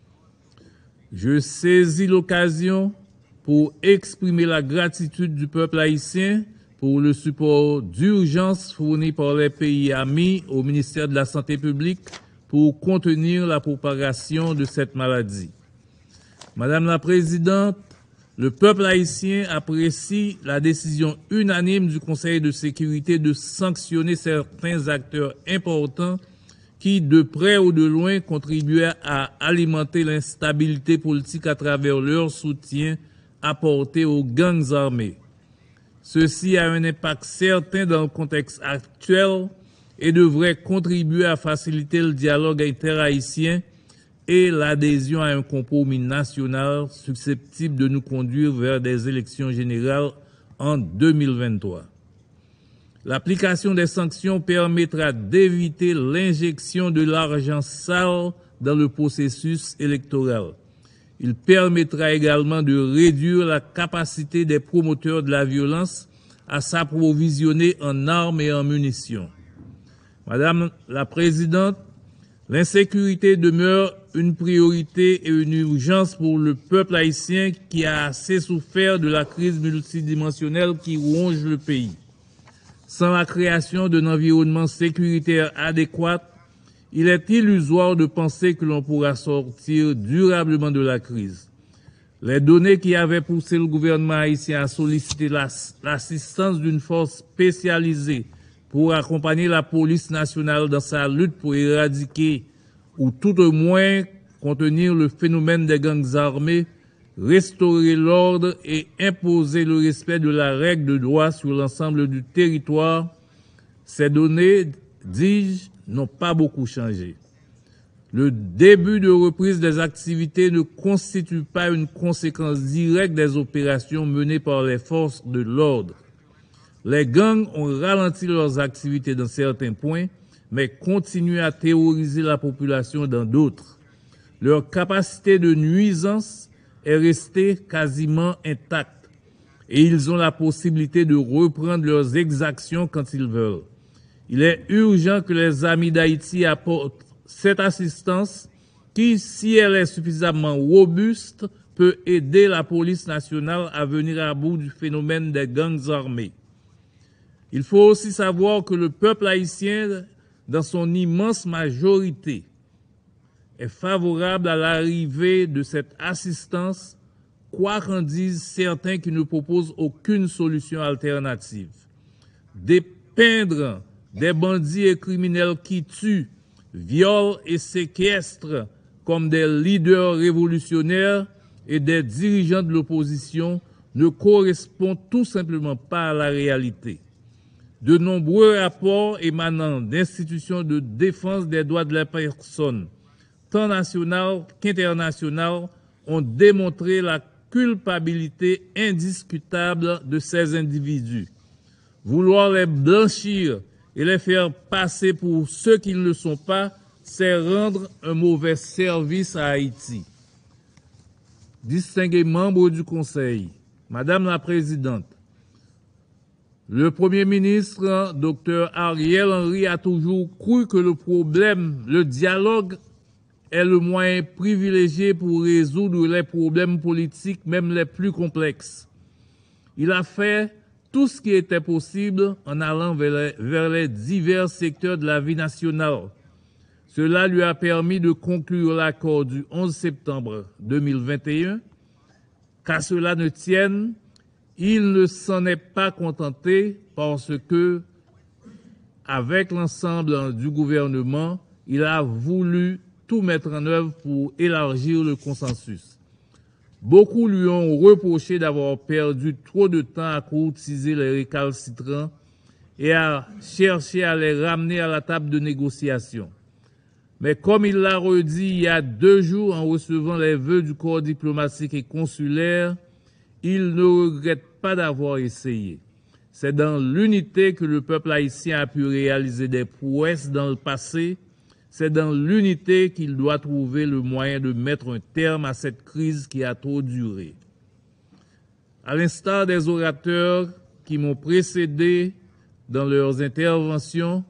Je saisis l'occasion pour exprimer la gratitude du peuple haïtien pour le support d'urgence fourni par les pays amis au ministère de la Santé publique pour contenir la propagation de cette maladie. Madame la Présidente, le peuple haïtien apprécie la décision unanime du Conseil de sécurité de sanctionner certains acteurs importants qui, de près ou de loin, contribuaient à alimenter l'instabilité politique à travers leur soutien apporté aux gangs armés. Ceci a un impact certain dans le contexte actuel et devrait contribuer à faciliter le dialogue interhaïtien et l'adhésion à un compromis national susceptible de nous conduire vers des élections générales en deux mille vingt-trois. L'application des sanctions permettra d'éviter l'injection de l'argent sale dans le processus électoral. Il permettra également de réduire la capacité des promoteurs de la violence à s'approvisionner en armes et en munitions. Madame la Présidente, l'insécurité demeure une priorité et une urgence pour le peuple haïtien qui a assez souffert de la crise multidimensionnelle qui ronge le pays. Sans la création d'un environnement sécuritaire adéquat, il est illusoire de penser que l'on pourra sortir durablement de la crise. Les données qui avaient poussé le gouvernement haïtien à solliciter l'assistance d'une force spécialisée pour accompagner la police nationale dans sa lutte pour éradiquer ou tout au moins contenir le phénomène des gangs armés restaurer l'ordre et imposer le respect de la règle de droit sur l'ensemble du territoire, ces données, dis-je, n'ont pas beaucoup changé. Le début de reprise des activités ne constitue pas une conséquence directe des opérations menées par les forces de l'ordre. Les gangs ont ralenti leurs activités dans certains points, mais continuent à terroriser la population dans d'autres. Leur capacité de nuisance est restée quasiment intacte et ils ont la possibilité de reprendre leurs exactions quand ils veulent. Il est urgent que les amis d'Haïti apportent cette assistance qui, si elle est suffisamment robuste, peut aider la police nationale à venir à bout du phénomène des gangs armés. Il faut aussi savoir que le peuple haïtien, dans son immense majorité, est favorable à l'arrivée de cette assistance, quoi qu'en disent certains qui ne proposent aucune solution alternative. Dépeindre des bandits et criminels qui tuent, violent et séquestrent comme des leaders révolutionnaires et des dirigeants de l'opposition ne correspond tout simplement pas à la réalité. De nombreux rapports émanant d'institutions de défense des droits de la personne, tant nationales qu'internationales, ont démontré la culpabilité indiscutable de ces individus. Vouloir les blanchir et les faire passer pour ceux qu'ils ne sont pas, c'est rendre un mauvais service à Haïti. Distingués membres du Conseil, Madame la Présidente, le Premier ministre, Docteur Ariel Henry, a toujours cru que le problème, le dialogue, est le moyen privilégié pour résoudre les problèmes politiques, même les plus complexes. Il a fait tout ce qui était possible en allant vers les, vers les divers secteurs de la vie nationale. Cela lui a permis de conclure l'accord du onze septembre deux mille vingt et un. Qu'à cela ne tienne, il ne s'en est pas contenté parce que, avec l'ensemble du gouvernement, il a voulu tout mettre en œuvre pour élargir le consensus. Beaucoup lui ont reproché d'avoir perdu trop de temps à courtiser les récalcitrants et à chercher à les ramener à la table de négociation. Mais comme il l'a redit il y a deux jours en recevant les vœux du corps diplomatique et consulaire, il ne regrette pas d'avoir essayé. C'est dans l'unité que le peuple haïtien a pu réaliser des prouesses dans le passé. C'est dans l'unité qu'il doit trouver le moyen de mettre un terme à cette crise qui a trop duré. À l'instar des orateurs qui m'ont précédé dans leurs interventions,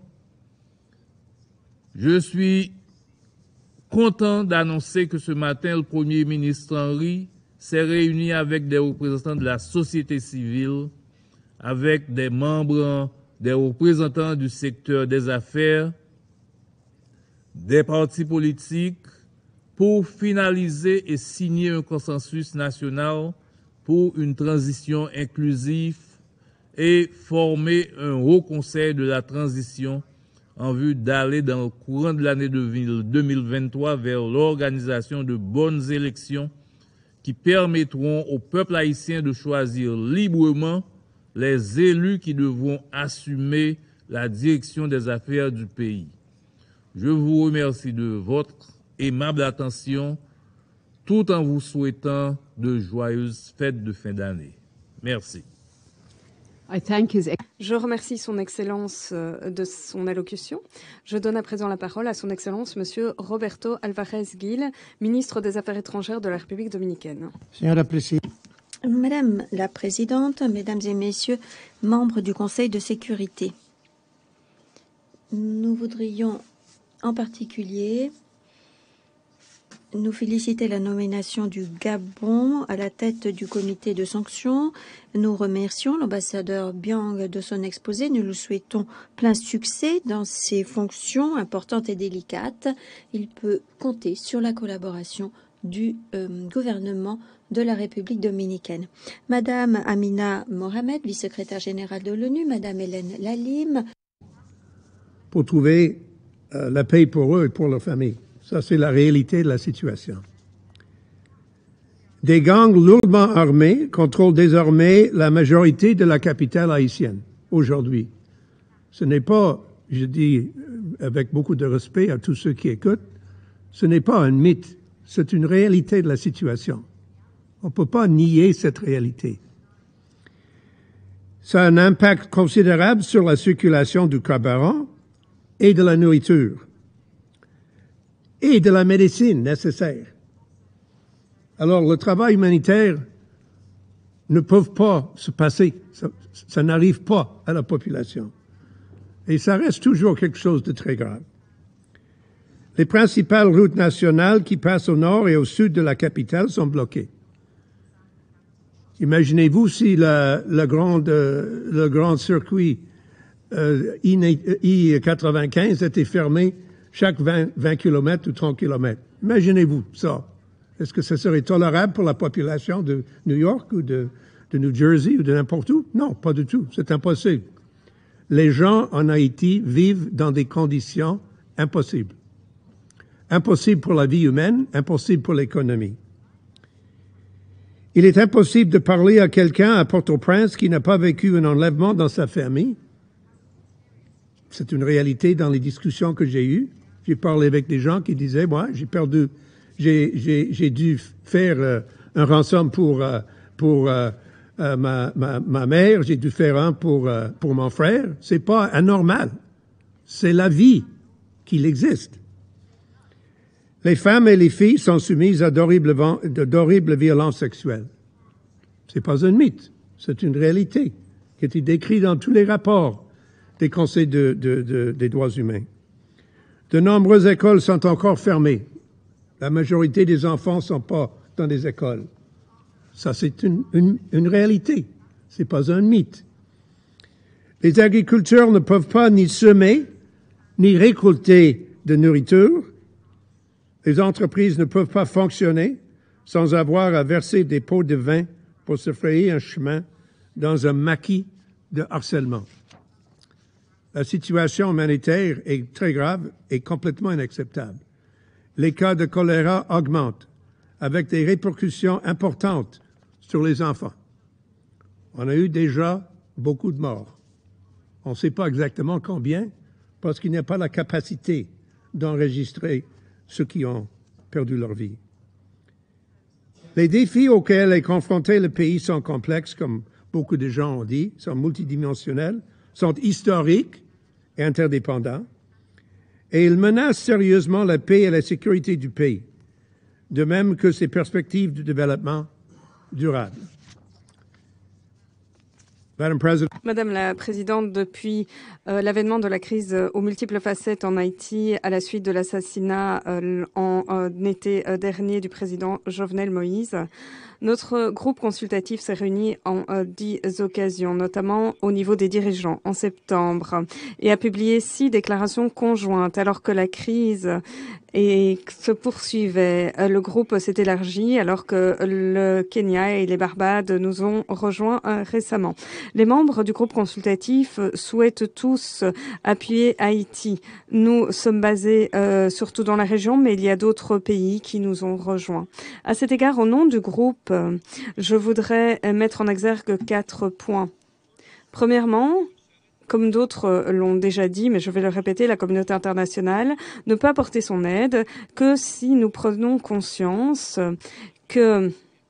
je suis content d'annoncer que ce matin, le Premier ministre Henry s'est réuni avec des représentants de la société civile, avec des membres, des représentants du secteur des affaires, des partis politiques, pour finaliser et signer un consensus national pour une transition inclusive et former un haut conseil de la transition en vue d'aller dans le courant de l'année deux mille vingt-trois vers l'organisation de bonnes élections qui permettront au peuple haïtien de choisir librement les élus qui devront assumer la direction des affaires du pays. Je vous remercie de votre aimable attention tout en vous souhaitant de joyeuses fêtes de fin d'année. Merci. I thank his... Je remercie son Excellence de son allocution. Je donne à présent la parole à son Excellence Monsieur Roberto Alvarez Gil, ministre des Affaires étrangères de la République dominicaine. Madame la Présidente, Mesdames et Messieurs, membres du Conseil de sécurité, nous voudrions en particulier nous féliciter la nomination du Gabon à la tête du comité de sanctions. Nous remercions l'ambassadeur Biang de son exposé. Nous lui souhaitons plein succès dans ses fonctions importantes et délicates. Il peut compter sur la collaboration du euh, gouvernement de la République dominicaine. Madame Amina Mohamed, vice-secrétaire générale de l'ONU, Madame Hélène Lalim. Pour trouver euh, la paix pour eux et pour leur famille. Ça, c'est la réalité de la situation. Des gangs lourdement armés contrôlent désormais la majorité de la capitale haïtienne aujourd'hui. Ce n'est pas, je dis avec beaucoup de respect à tous ceux qui écoutent, ce n'est pas un mythe, c'est une réalité de la situation. On ne peut pas nier cette réalité. Ça a un impact considérable sur la circulation du carburant et de la nourriture et de la médecine nécessaire. Alors, le travail humanitaire ne peut pas se passer. Ça, ça n'arrive pas à la population. Et ça reste toujours quelque chose de très grave. Les principales routes nationales qui passent au nord et au sud de la capitale sont bloquées. Imaginez-vous si la, la grande, euh, le grand circuit euh, I quatre-vingt-quinze était fermé chaque vingt, vingt kilomètres ou trente kilomètres. Imaginez-vous ça. Est-ce que ce serait tolérable pour la population de New York ou de, de New Jersey ou de n'importe où? Non, pas du tout. C'est impossible. Les gens en Haïti vivent dans des conditions impossibles. Impossible pour la vie humaine, impossible pour l'économie. Il est impossible de parler à quelqu'un à Port-au-Prince qui n'a pas vécu un enlèvement dans sa famille. C'est une réalité dans les discussions que j'ai eues. J'ai parlé avec des gens qui disaient, moi, j'ai perdu, j'ai, j'ai, j'ai dû faire euh, un rançon pour, euh, pour euh, euh, ma, ma, ma mère, j'ai dû faire un pour, euh, pour mon frère. C'est pas anormal. C'est la vie qu'il existe. Les femmes et les filles sont soumises à d'horribles, d'horribles violences sexuelles. C'est pas un mythe, c'est une réalité qui est décrite dans tous les rapports des conseils de, de, de, des droits humains. De nombreuses écoles sont encore fermées. La majorité des enfants ne sont pas dans des écoles. Ça, c'est une, une, une réalité. C'est pas un mythe. Les agriculteurs ne peuvent pas ni semer, ni récolter de nourriture. Les entreprises ne peuvent pas fonctionner sans avoir à verser des pots de vin pour se frayer un chemin dans un maquis de harcèlement. La situation humanitaire est très grave et complètement inacceptable. Les cas de choléra augmentent avec des répercussions importantes sur les enfants. On a eu déjà beaucoup de morts. On ne sait pas exactement combien parce qu'il n'y a pas la capacité d'enregistrer ceux qui ont perdu leur vie. Les défis auxquels est confronté le pays sont complexes, comme beaucoup de gens ont dit, sont multidimensionnels, sont historiques et interdépendants, et ils menacent sérieusement la paix et la sécurité du pays, de même que ses perspectives de développement durable. Madame la Présidente, depuis euh, l'avènement de la crise euh, aux multiples facettes en Haïti, à la suite de l'assassinat euh, en euh, été euh, dernier du président Jovenel Moïse, notre groupe consultatif s'est réuni en euh, dix occasions, notamment au niveau des dirigeants en septembre, et a publié six déclarations conjointes alors que la crise et se poursuivait. Le groupe s'est élargi alors que le Kenya et les Barbades nous ont rejoints euh, récemment. Les membres du groupe consultatif souhaitent tous appuyer Haïti. Nous sommes basés euh, surtout dans la région, mais il y a d'autres pays qui nous ont rejoints. À cet égard, au nom du groupe, euh, je voudrais mettre en exergue quatre points. Premièrement, comme d'autres l'ont déjà dit, mais je vais le répéter, la communauté internationale ne peut apporter son aide que si nous prenons conscience que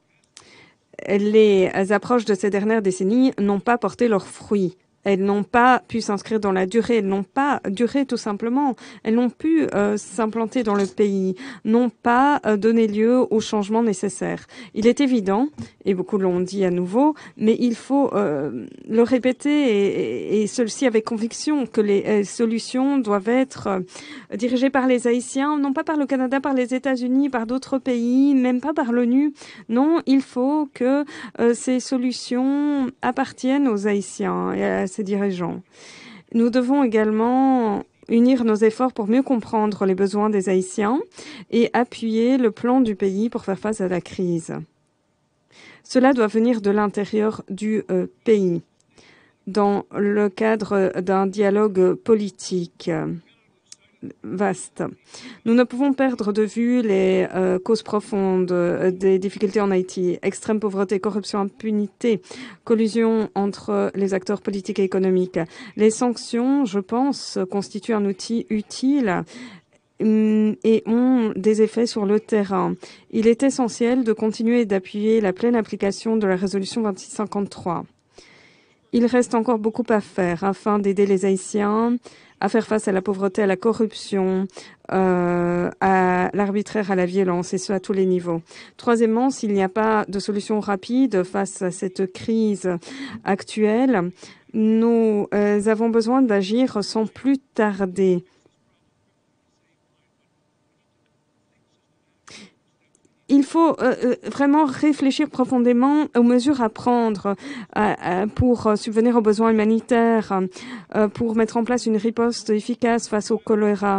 les approches de ces dernières décennies n'ont pas porté leurs fruits. Elles n'ont pas pu s'inscrire dans la durée, elles n'ont pas duré tout simplement, elles n'ont pu euh, s'implanter dans le pays, n'ont pas euh, donné lieu aux changements nécessaires. Il est évident, et beaucoup l'ont dit à nouveau, mais il faut euh, le répéter et, et, et ceci avec conviction, que les euh, solutions doivent être euh, dirigées par les Haïtiens, non pas par le Canada, par les États-Unis, par d'autres pays, même pas par l'ONU. Non, il faut que euh, ces solutions appartiennent aux Haïtiens et à ses dirigeants. Nous devons également unir nos efforts pour mieux comprendre les besoins des Haïtiens et appuyer le plan du pays pour faire face à la crise. Cela doit venir de l'intérieur du euh, pays, dans le cadre d'un dialogue politique. vaste. Nous ne pouvons perdre de vue les euh, causes profondes euh, des difficultés en Haïti. Extrême pauvreté, corruption, impunité, collusion entre les acteurs politiques et économiques. Les sanctions, je pense, constituent un outil utile et ont des effets sur le terrain. Il est essentiel de continuer d'appuyer la pleine application de la résolution vingt-six cinquante-trois. Il reste encore beaucoup à faire afin d'aider les Haïtiens à faire face à la pauvreté, à la corruption, euh, à l'arbitraire, à la violence, et ce à tous les niveaux. Troisièmement, s'il n'y a pas de solution rapide face à cette crise actuelle, nous euh, avons besoin d'agir sans plus tarder. Il faut euh, vraiment réfléchir profondément aux mesures à prendre euh, euh, pour subvenir aux besoins humanitaires, euh, pour mettre en place une riposte efficace face au choléra.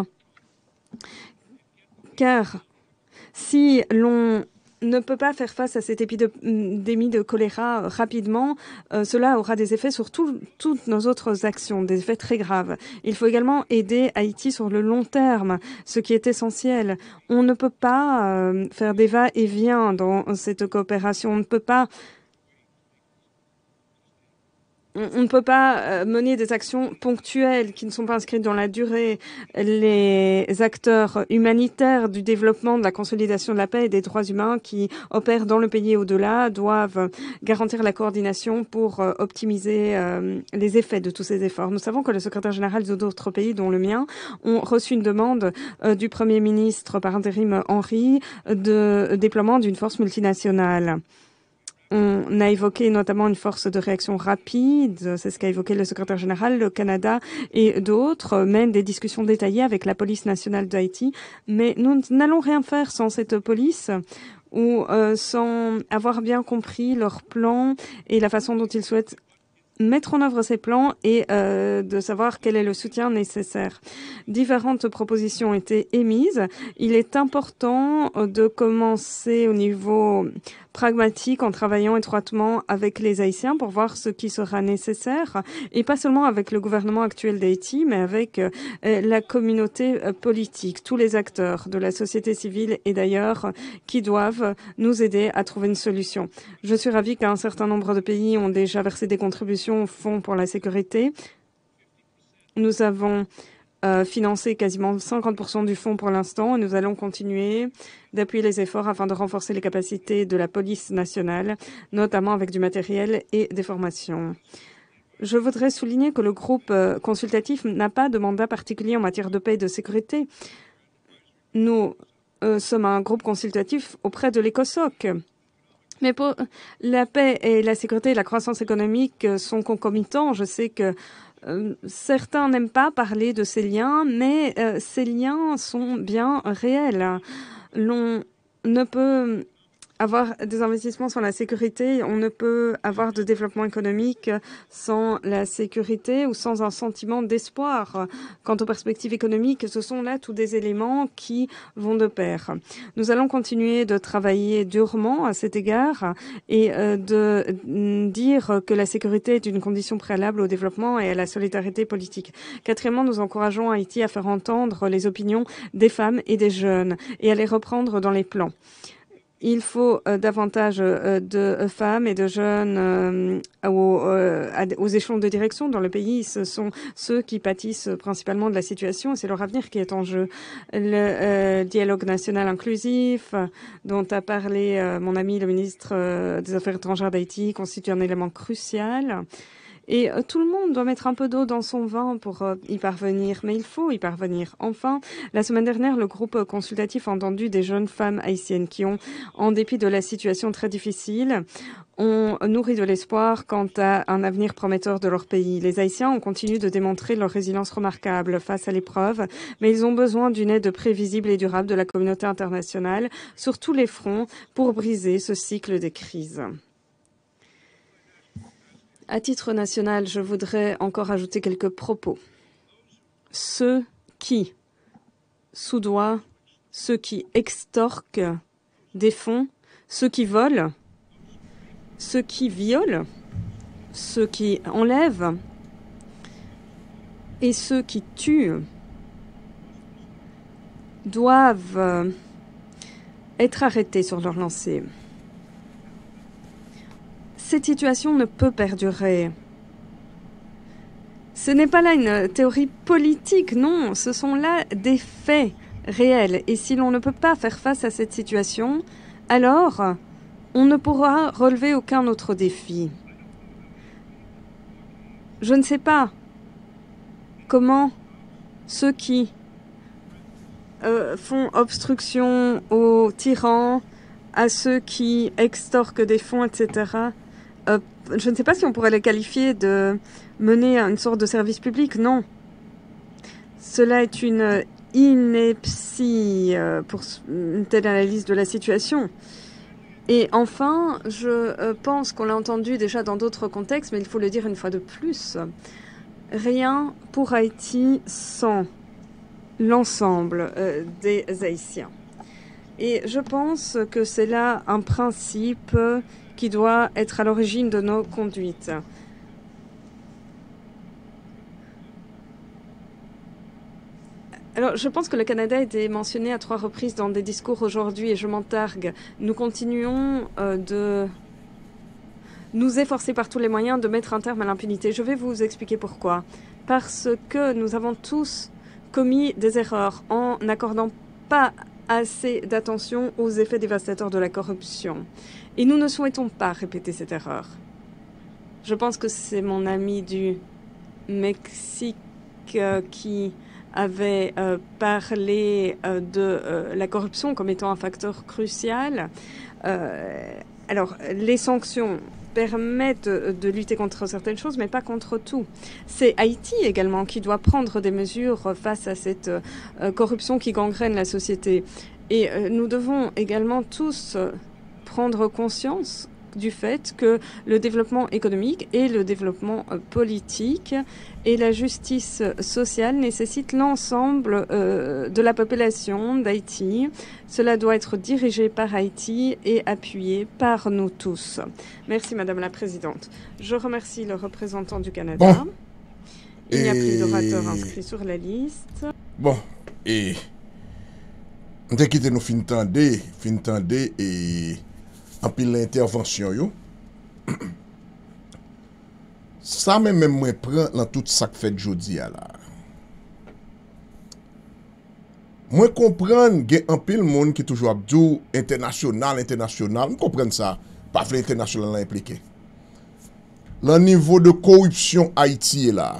Car si l'on ne peut pas faire face à cette épidémie de choléra rapidement, euh, cela aura des effets sur tout, toutes nos autres actions, des effets très graves. Il faut également aider Haïti sur le long terme, ce qui est essentiel. On ne peut pas euh, faire des va-et-vient dans cette coopération. On ne peut pas On ne peut pas mener des actions ponctuelles qui ne sont pas inscrites dans la durée. Les acteurs humanitaires du développement, de la consolidation de la paix et des droits humains qui opèrent dans le pays et au-delà doivent garantir la coordination pour optimiser les effets de tous ces efforts. Nous savons que le secrétaire général d'autres pays, dont le mien, ont reçu une demande du Premier ministre par intérim Henry de déploiement d'une force multinationale. On a évoqué notamment une force de réaction rapide, c'est ce qu'a évoqué le secrétaire général. Le Canada et d'autres mènent des discussions détaillées avec la police nationale d'Haïti, mais nous n'allons rien faire sans cette police ou euh, sans avoir bien compris leurs plans et la façon dont ils souhaitent mettre en œuvre ces plans et euh, de savoir quel est le soutien nécessaire. Différentes propositions ont été émises. Il est important de commencer au niveau pragmatique en travaillant étroitement avec les Haïtiens pour voir ce qui sera nécessaire et pas seulement avec le gouvernement actuel d'Haïti mais avec euh, la communauté euh, politique, tous les acteurs de la société civile et d'ailleurs qui doivent nous aider à trouver une solution. Je suis ravie qu'un certain nombre de pays ont déjà versé des contributions au Fonds pour la sécurité. Nous avons Euh, financer quasiment cinquante pour cent du fonds pour l'instant et nous allons continuer d'appuyer les efforts afin de renforcer les capacités de la police nationale, notamment avec du matériel et des formations. Je voudrais souligner que le groupe euh, consultatif n'a pas de mandat particulier en matière de paix et de sécurité. Nous euh, sommes un groupe consultatif auprès de l'ECOSOC. Mais pour la paix et la sécurité et la croissance économique sont concomitants. Je sais que Euh, certains n'aiment pas parler de ces liens, mais euh, ces liens sont bien réels. L'on ne peut avoir des investissements sans la sécurité, on ne peut avoir de développement économique sans la sécurité ou sans un sentiment d'espoir. Quant aux perspectives économiques, ce sont là tous des éléments qui vont de pair. Nous allons continuer de travailler durement à cet égard et euh, de dire que la sécurité est une condition préalable au développement et à la solidarité politique. Quatrièmement, nous encourageons Haïti à faire entendre les opinions des femmes et des jeunes et à les reprendre dans les plans. Il faut euh, davantage euh, de femmes et de jeunes euh, aux, euh, aux échelons de direction dans le pays. Ce sont ceux qui pâtissent principalement de la situation et c'est leur avenir qui est en jeu. Le euh, dialogue national inclusif dont a parlé euh, mon ami le ministre euh, des Affaires étrangères d'Haïti constitue un élément crucial. Et euh, tout le monde doit mettre un peu d'eau dans son vin pour euh, y parvenir, mais il faut y parvenir. Enfin, la semaine dernière, le groupe consultatif a entendu des jeunes femmes haïtiennes qui ont, en dépit de la situation très difficile, ont nourri de l'espoir quant à un avenir prometteur de leur pays. Les Haïtiens ont continué de démontrer leur résilience remarquable face à l'épreuve, mais ils ont besoin d'une aide prévisible et durable de la communauté internationale sur tous les fronts pour briser ce cycle des crises. À titre national, je voudrais encore ajouter quelques propos. Ceux qui soudoient, ceux qui extorquent des fonds, ceux qui volent, ceux qui violent, ceux qui enlèvent et ceux qui tuent doivent euh, être arrêtés sur leur lancée. Cette situation ne peut perdurer. Ce n'est pas là une théorie politique, non, ce sont là des faits réels. Et si l'on ne peut pas faire face à cette situation, alors on ne pourra relever aucun autre défi. Je ne sais pas comment ceux qui euh, font obstruction aux tyrans, à ceux qui extorquent des fonds, et cetera, euh, je ne sais pas si on pourrait les qualifier de mener une sorte de service public, non. Cela est une ineptie euh, pour une telle analyse de la situation. Et enfin, je euh, pense qu'on l'a entendu déjà dans d'autres contextes, mais il faut le dire une fois de plus, rien pour Haïti sans l'ensemble euh, des Haïtiens. Et je pense que c'est là un principe qui doit être à l'origine de nos conduites. Alors, je pense que le Canada a été mentionné à trois reprises dans des discours aujourd'hui et je m'en targue. Nous continuons euh, de nous efforcer par tous les moyens de mettre un terme à l'impunité. Je vais vous expliquer pourquoi. Parce que nous avons tous commis des erreurs en n'accordant pas assez d'attention aux effets dévastateurs de la corruption. Et nous ne souhaitons pas répéter cette erreur. Je pense que c'est mon ami du Mexique euh, qui avait euh, parlé euh, de euh, la corruption comme étant un facteur crucial. Euh, alors, les sanctions permettent de, de lutter contre certaines choses, mais pas contre tout. C'est Haïti également qui doit prendre des mesures face à cette euh, corruption qui gangrène la société. Et euh, nous devons également tous euh, prendre conscience du fait que le développement économique et le développement euh, politique et la justice sociale nécessitent l'ensemble euh, de la population d'Haïti. Cela doit être dirigé par Haïti et appuyé par nous tous. Merci, Madame la Présidente. Je remercie le représentant du Canada. Bon. Il n'y a Et... plus d'orateurs inscrits sur la liste. Bon, et... Dès que nous fin tendez, fin tendez et... en pile l'intervention yo. Ça même même moi prend dans tout ça que fait jodi a là. Moi comprendre gen en pile monde qui toujours abdou international international, me comprendre ça, pas fait international impliqué. Le niveau de corruption Haïti est là.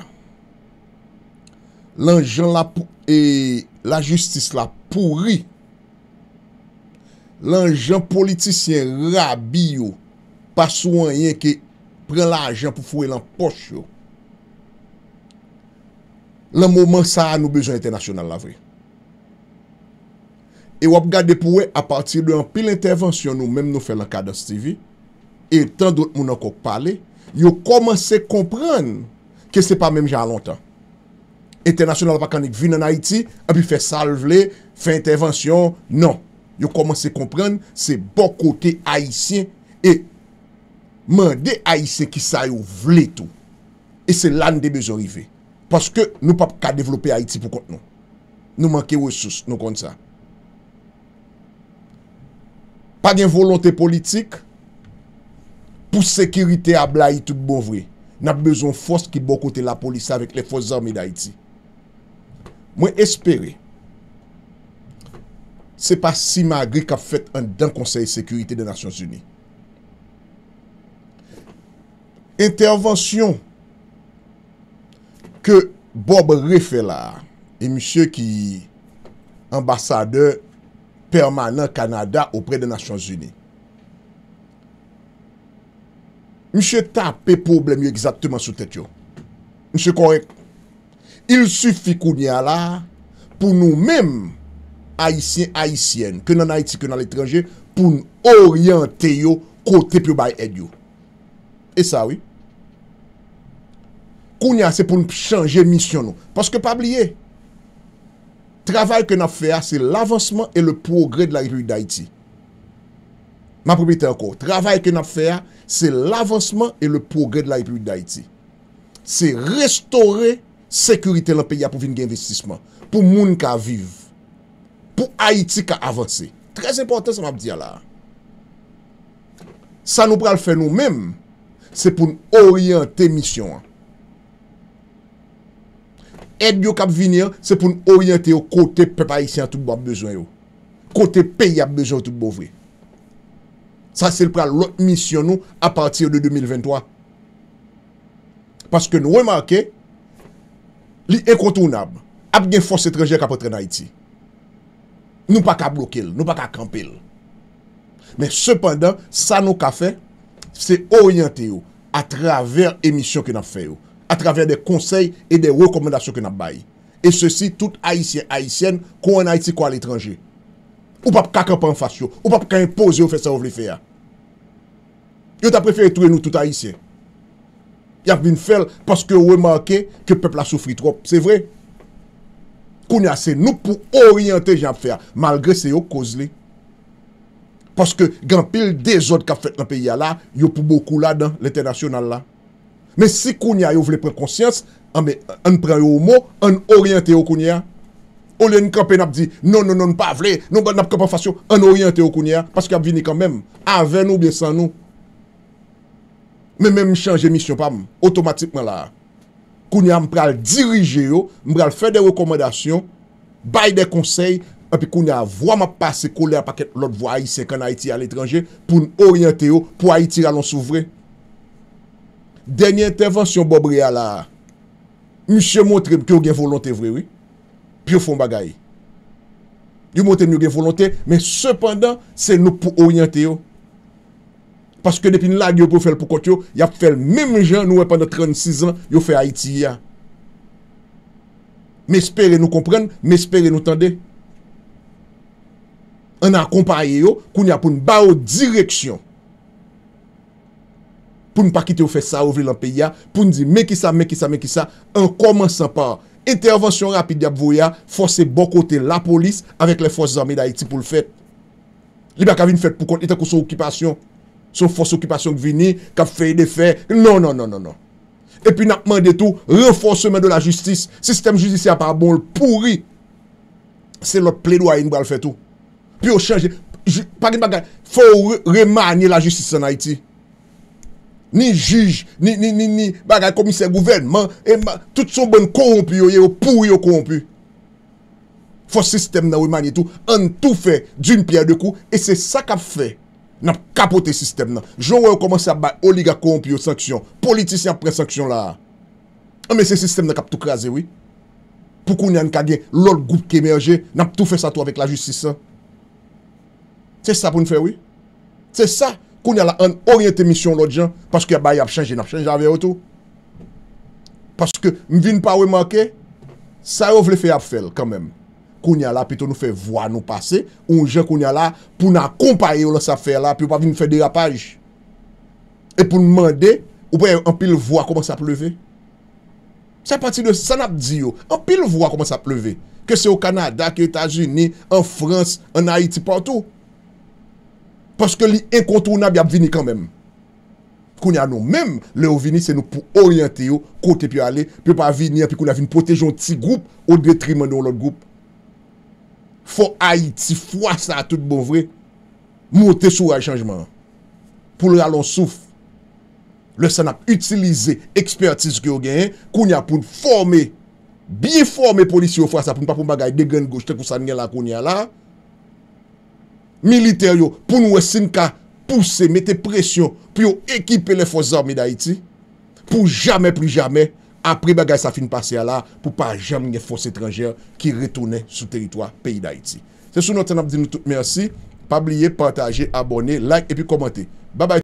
L'enjeu là et la justice là pourri. L'enjeu politicien rabi yo, pas soigné qui prend l'argent pour fouiller dans poche yo. Le moment ça nous besoin international la vrai. Et on regarde pour à partir de un pile intervention nous même nous fait dans Cadence T V et tant d'autres moun encore parler, yo commencé comprendre que c'est pas même genre longtemps. International pas canique vinn en Haïti et puis fait salver, fait intervention, non. Yo commencé comprendre c'est bon côté haïtien et mandé haïtien qui ça yo vle tout. Et c'est là nous besoin arriver parce que nous pas qu'à développer Haïti pour compte nous. Nous manquons ressources, nous comme ça. Pas de volonté politique pour sécurité à blaye tout bon vrai. N'a besoin de force qui bon côté la police avec les forces armées d'Haïti. Moi espérer c'est pas si Magri qui a fait un dans Conseil de sécurité des Nations Unies. Intervention que Bob Ray fait là, et monsieur qui ambassadeur permanent Canada auprès des Nations Unies. Monsieur tape problème exactement sous tête yo. Monsieur correct. Il suffit qu'on y a là pour nous-mêmes haïtiens haïtiennes que dans Haïti que dans l'étranger pour nous orienter yo côté pour bay aide yo. Et ça oui. Kounya c'est pour nous changer mission nous parce que pas oublier travail que nous fait c'est l'avancement et le progrès de la République d'Haïti. Ma propriété encore, travail que nous fait c'est l'avancement et le progrès de la République d'Haïti. C'est restaurer sécurité dans le pays pour venir investissement pour moun ka vivre. pour Haïti ka avancer. Très important ça m'a dit là. Ça nous pral faire nous-mêmes, c'est pour nous orienter mission. Aide yo k'ap venir, c'est pour nous orienter au côté peuple haïtien tout bon besoin yo. Côté pays a besoin tout bon vrai. Ça c'est le l'autre mission nous à partir de deux mille vingt-trois. Parce que nous remarquons l'incontournable. A bien force étrangère qui peut en Haïti. Nous pas qu'à bloquer, nous pas qu'à camper. Mais cependant, ça nous qu'a fait, c'est orienter à travers émissions que nous fait, à travers des conseils et des recommandations que nous baillé. Et ceci tout haïtien haïtienne qu'on en Haïti quoi à l'étranger. Ou pas qu'à camper en face, ou pas qu'à imposer ou faire ça ou le faire. Yo t'a préféré tuer nous tout haïtiens. Y a bien fait parce que vous remarquez que le peuple a souffert trop. C'est vrai. C'est nous pour orienter gens faire malgré ces causes là. Parce que grand pile des autres qui fait dans le pays là, yo pour beaucoup là dans l'international là. Mais si Kounia yo voulez prendre conscience, on prend au mot, on oriente au Kounia. Au lieu de camper n'a dit non non non pas vrai, non n'a pas face on oriente au Kounia parce qu'il a venu quand même avec nous bien sans nous. Mais même changer mission pas automatiquement là. Kounia m'pral diriger yo, m'pral faire des recommandations, bail des conseils et puis Kounia voix m'a passer colère paquet l'autre voix haïtien en Haïti à l'étranger pour nous orienter yo pour Haïti allons s'ouvrir. Dernière intervention Bobria là. Monsieur montre que vous avez volonté vrai oui. Puis font bagaille. Vous montre que vous avez volonté mais cependant c'est nous pour orienter yo. Parce que depuis là, vous pouvez faire pour côté, il a fait le même genre nous pendant trente-six ans, il fait Haïti. Mais espérez nous comprendre, mais espérez nous tendre. On a accompagné yo, qu'on y a pour une barre direction. Pour ne pas quitter ou faire ça ouvrir dans le pays, pour nous dire mais qui ça, mais qui ça, mais qui ça, en commençant par intervention rapide d'Abvoya, forcer bon côté la police avec les forces armées d'Haïti pour le faire. Il va venir faire pour compte état son occupation. Son force occupation qui vient, qui a fait des faits. Non, non, non, non, non. Et puis, nous avons demandé tout, renforcement de la justice. Système judiciaire pas bon, pourri. C'est notre plaidoyer, nous allons faire tout. Puis, on change. Pas de bagage. Il faut remanier la justice en Haïti. Ni juge, ni, ni, ni, ni, bagage commissaire gouvernement, et tout son bon corrompu, yo, pourri, yo, corrompu. Faut système dans remanier tout. On tout fait d'une pierre deux coups. Et c'est ça qu'a fait. N'a capoté le système là. J'aurais commencé à battre oligarques corrompus aux sanctions, politiciens après sanctions là. Mais ce système n'a pas tout crasé, oui. Pour qu'on ait un cas l'autre groupe qui émerge, n'a tout fait ça tout avec la justice. C'est ça pour nous faire, oui. C'est ça qu'on a là en orienté mission l'autre gens parce que bah y a changé, n'a changé avec eux tout. Parce que me viens pas remarquer ça vous voulez faire faire quand même. Qu'on y a là plutôt nous fait voir nous passer ou gens qu'on y a là pour nous accompagner dans cette affaire là puis pas venir faire dérapage et pour nous demander ou pas en pile voir comment ça pleuver. C'est parti de ça n'a dit yo en pile voir comment ça pleuver que c'est au Canada, que aux États-Unis, en France, en Haïti partout. Parce que l'incontournable a venir quand même. Qu'on y a nous même le venir c'est nous pour orienter yo côté puis aller puis pas venir puis qu'on a venir protéger un petit groupe au détriment de l'autre groupe. Faut Haïti, foi ça tout bon vrai, monter sur un changement. Pour le allons souffle. Le Sénat a utilisé expertise que vous gagnez, qu'on y a pour former, bien former policiers au ça pour ne pas pour bagaille de gagne gauche, pour ça là qu'on y a là. Militaires pour nous essayer pousser, mettre pression, pour équiper les forces armées d'Haïti, pour jamais plus jamais. Après bagay ça fin passer là pour pas jamais une force étrangère qui retourne sur le territoire pays d'Haïti. C'est sur notre n'a dit nous tout merci. Pas oublier partager, abonner, like et puis commenter. Bye bye.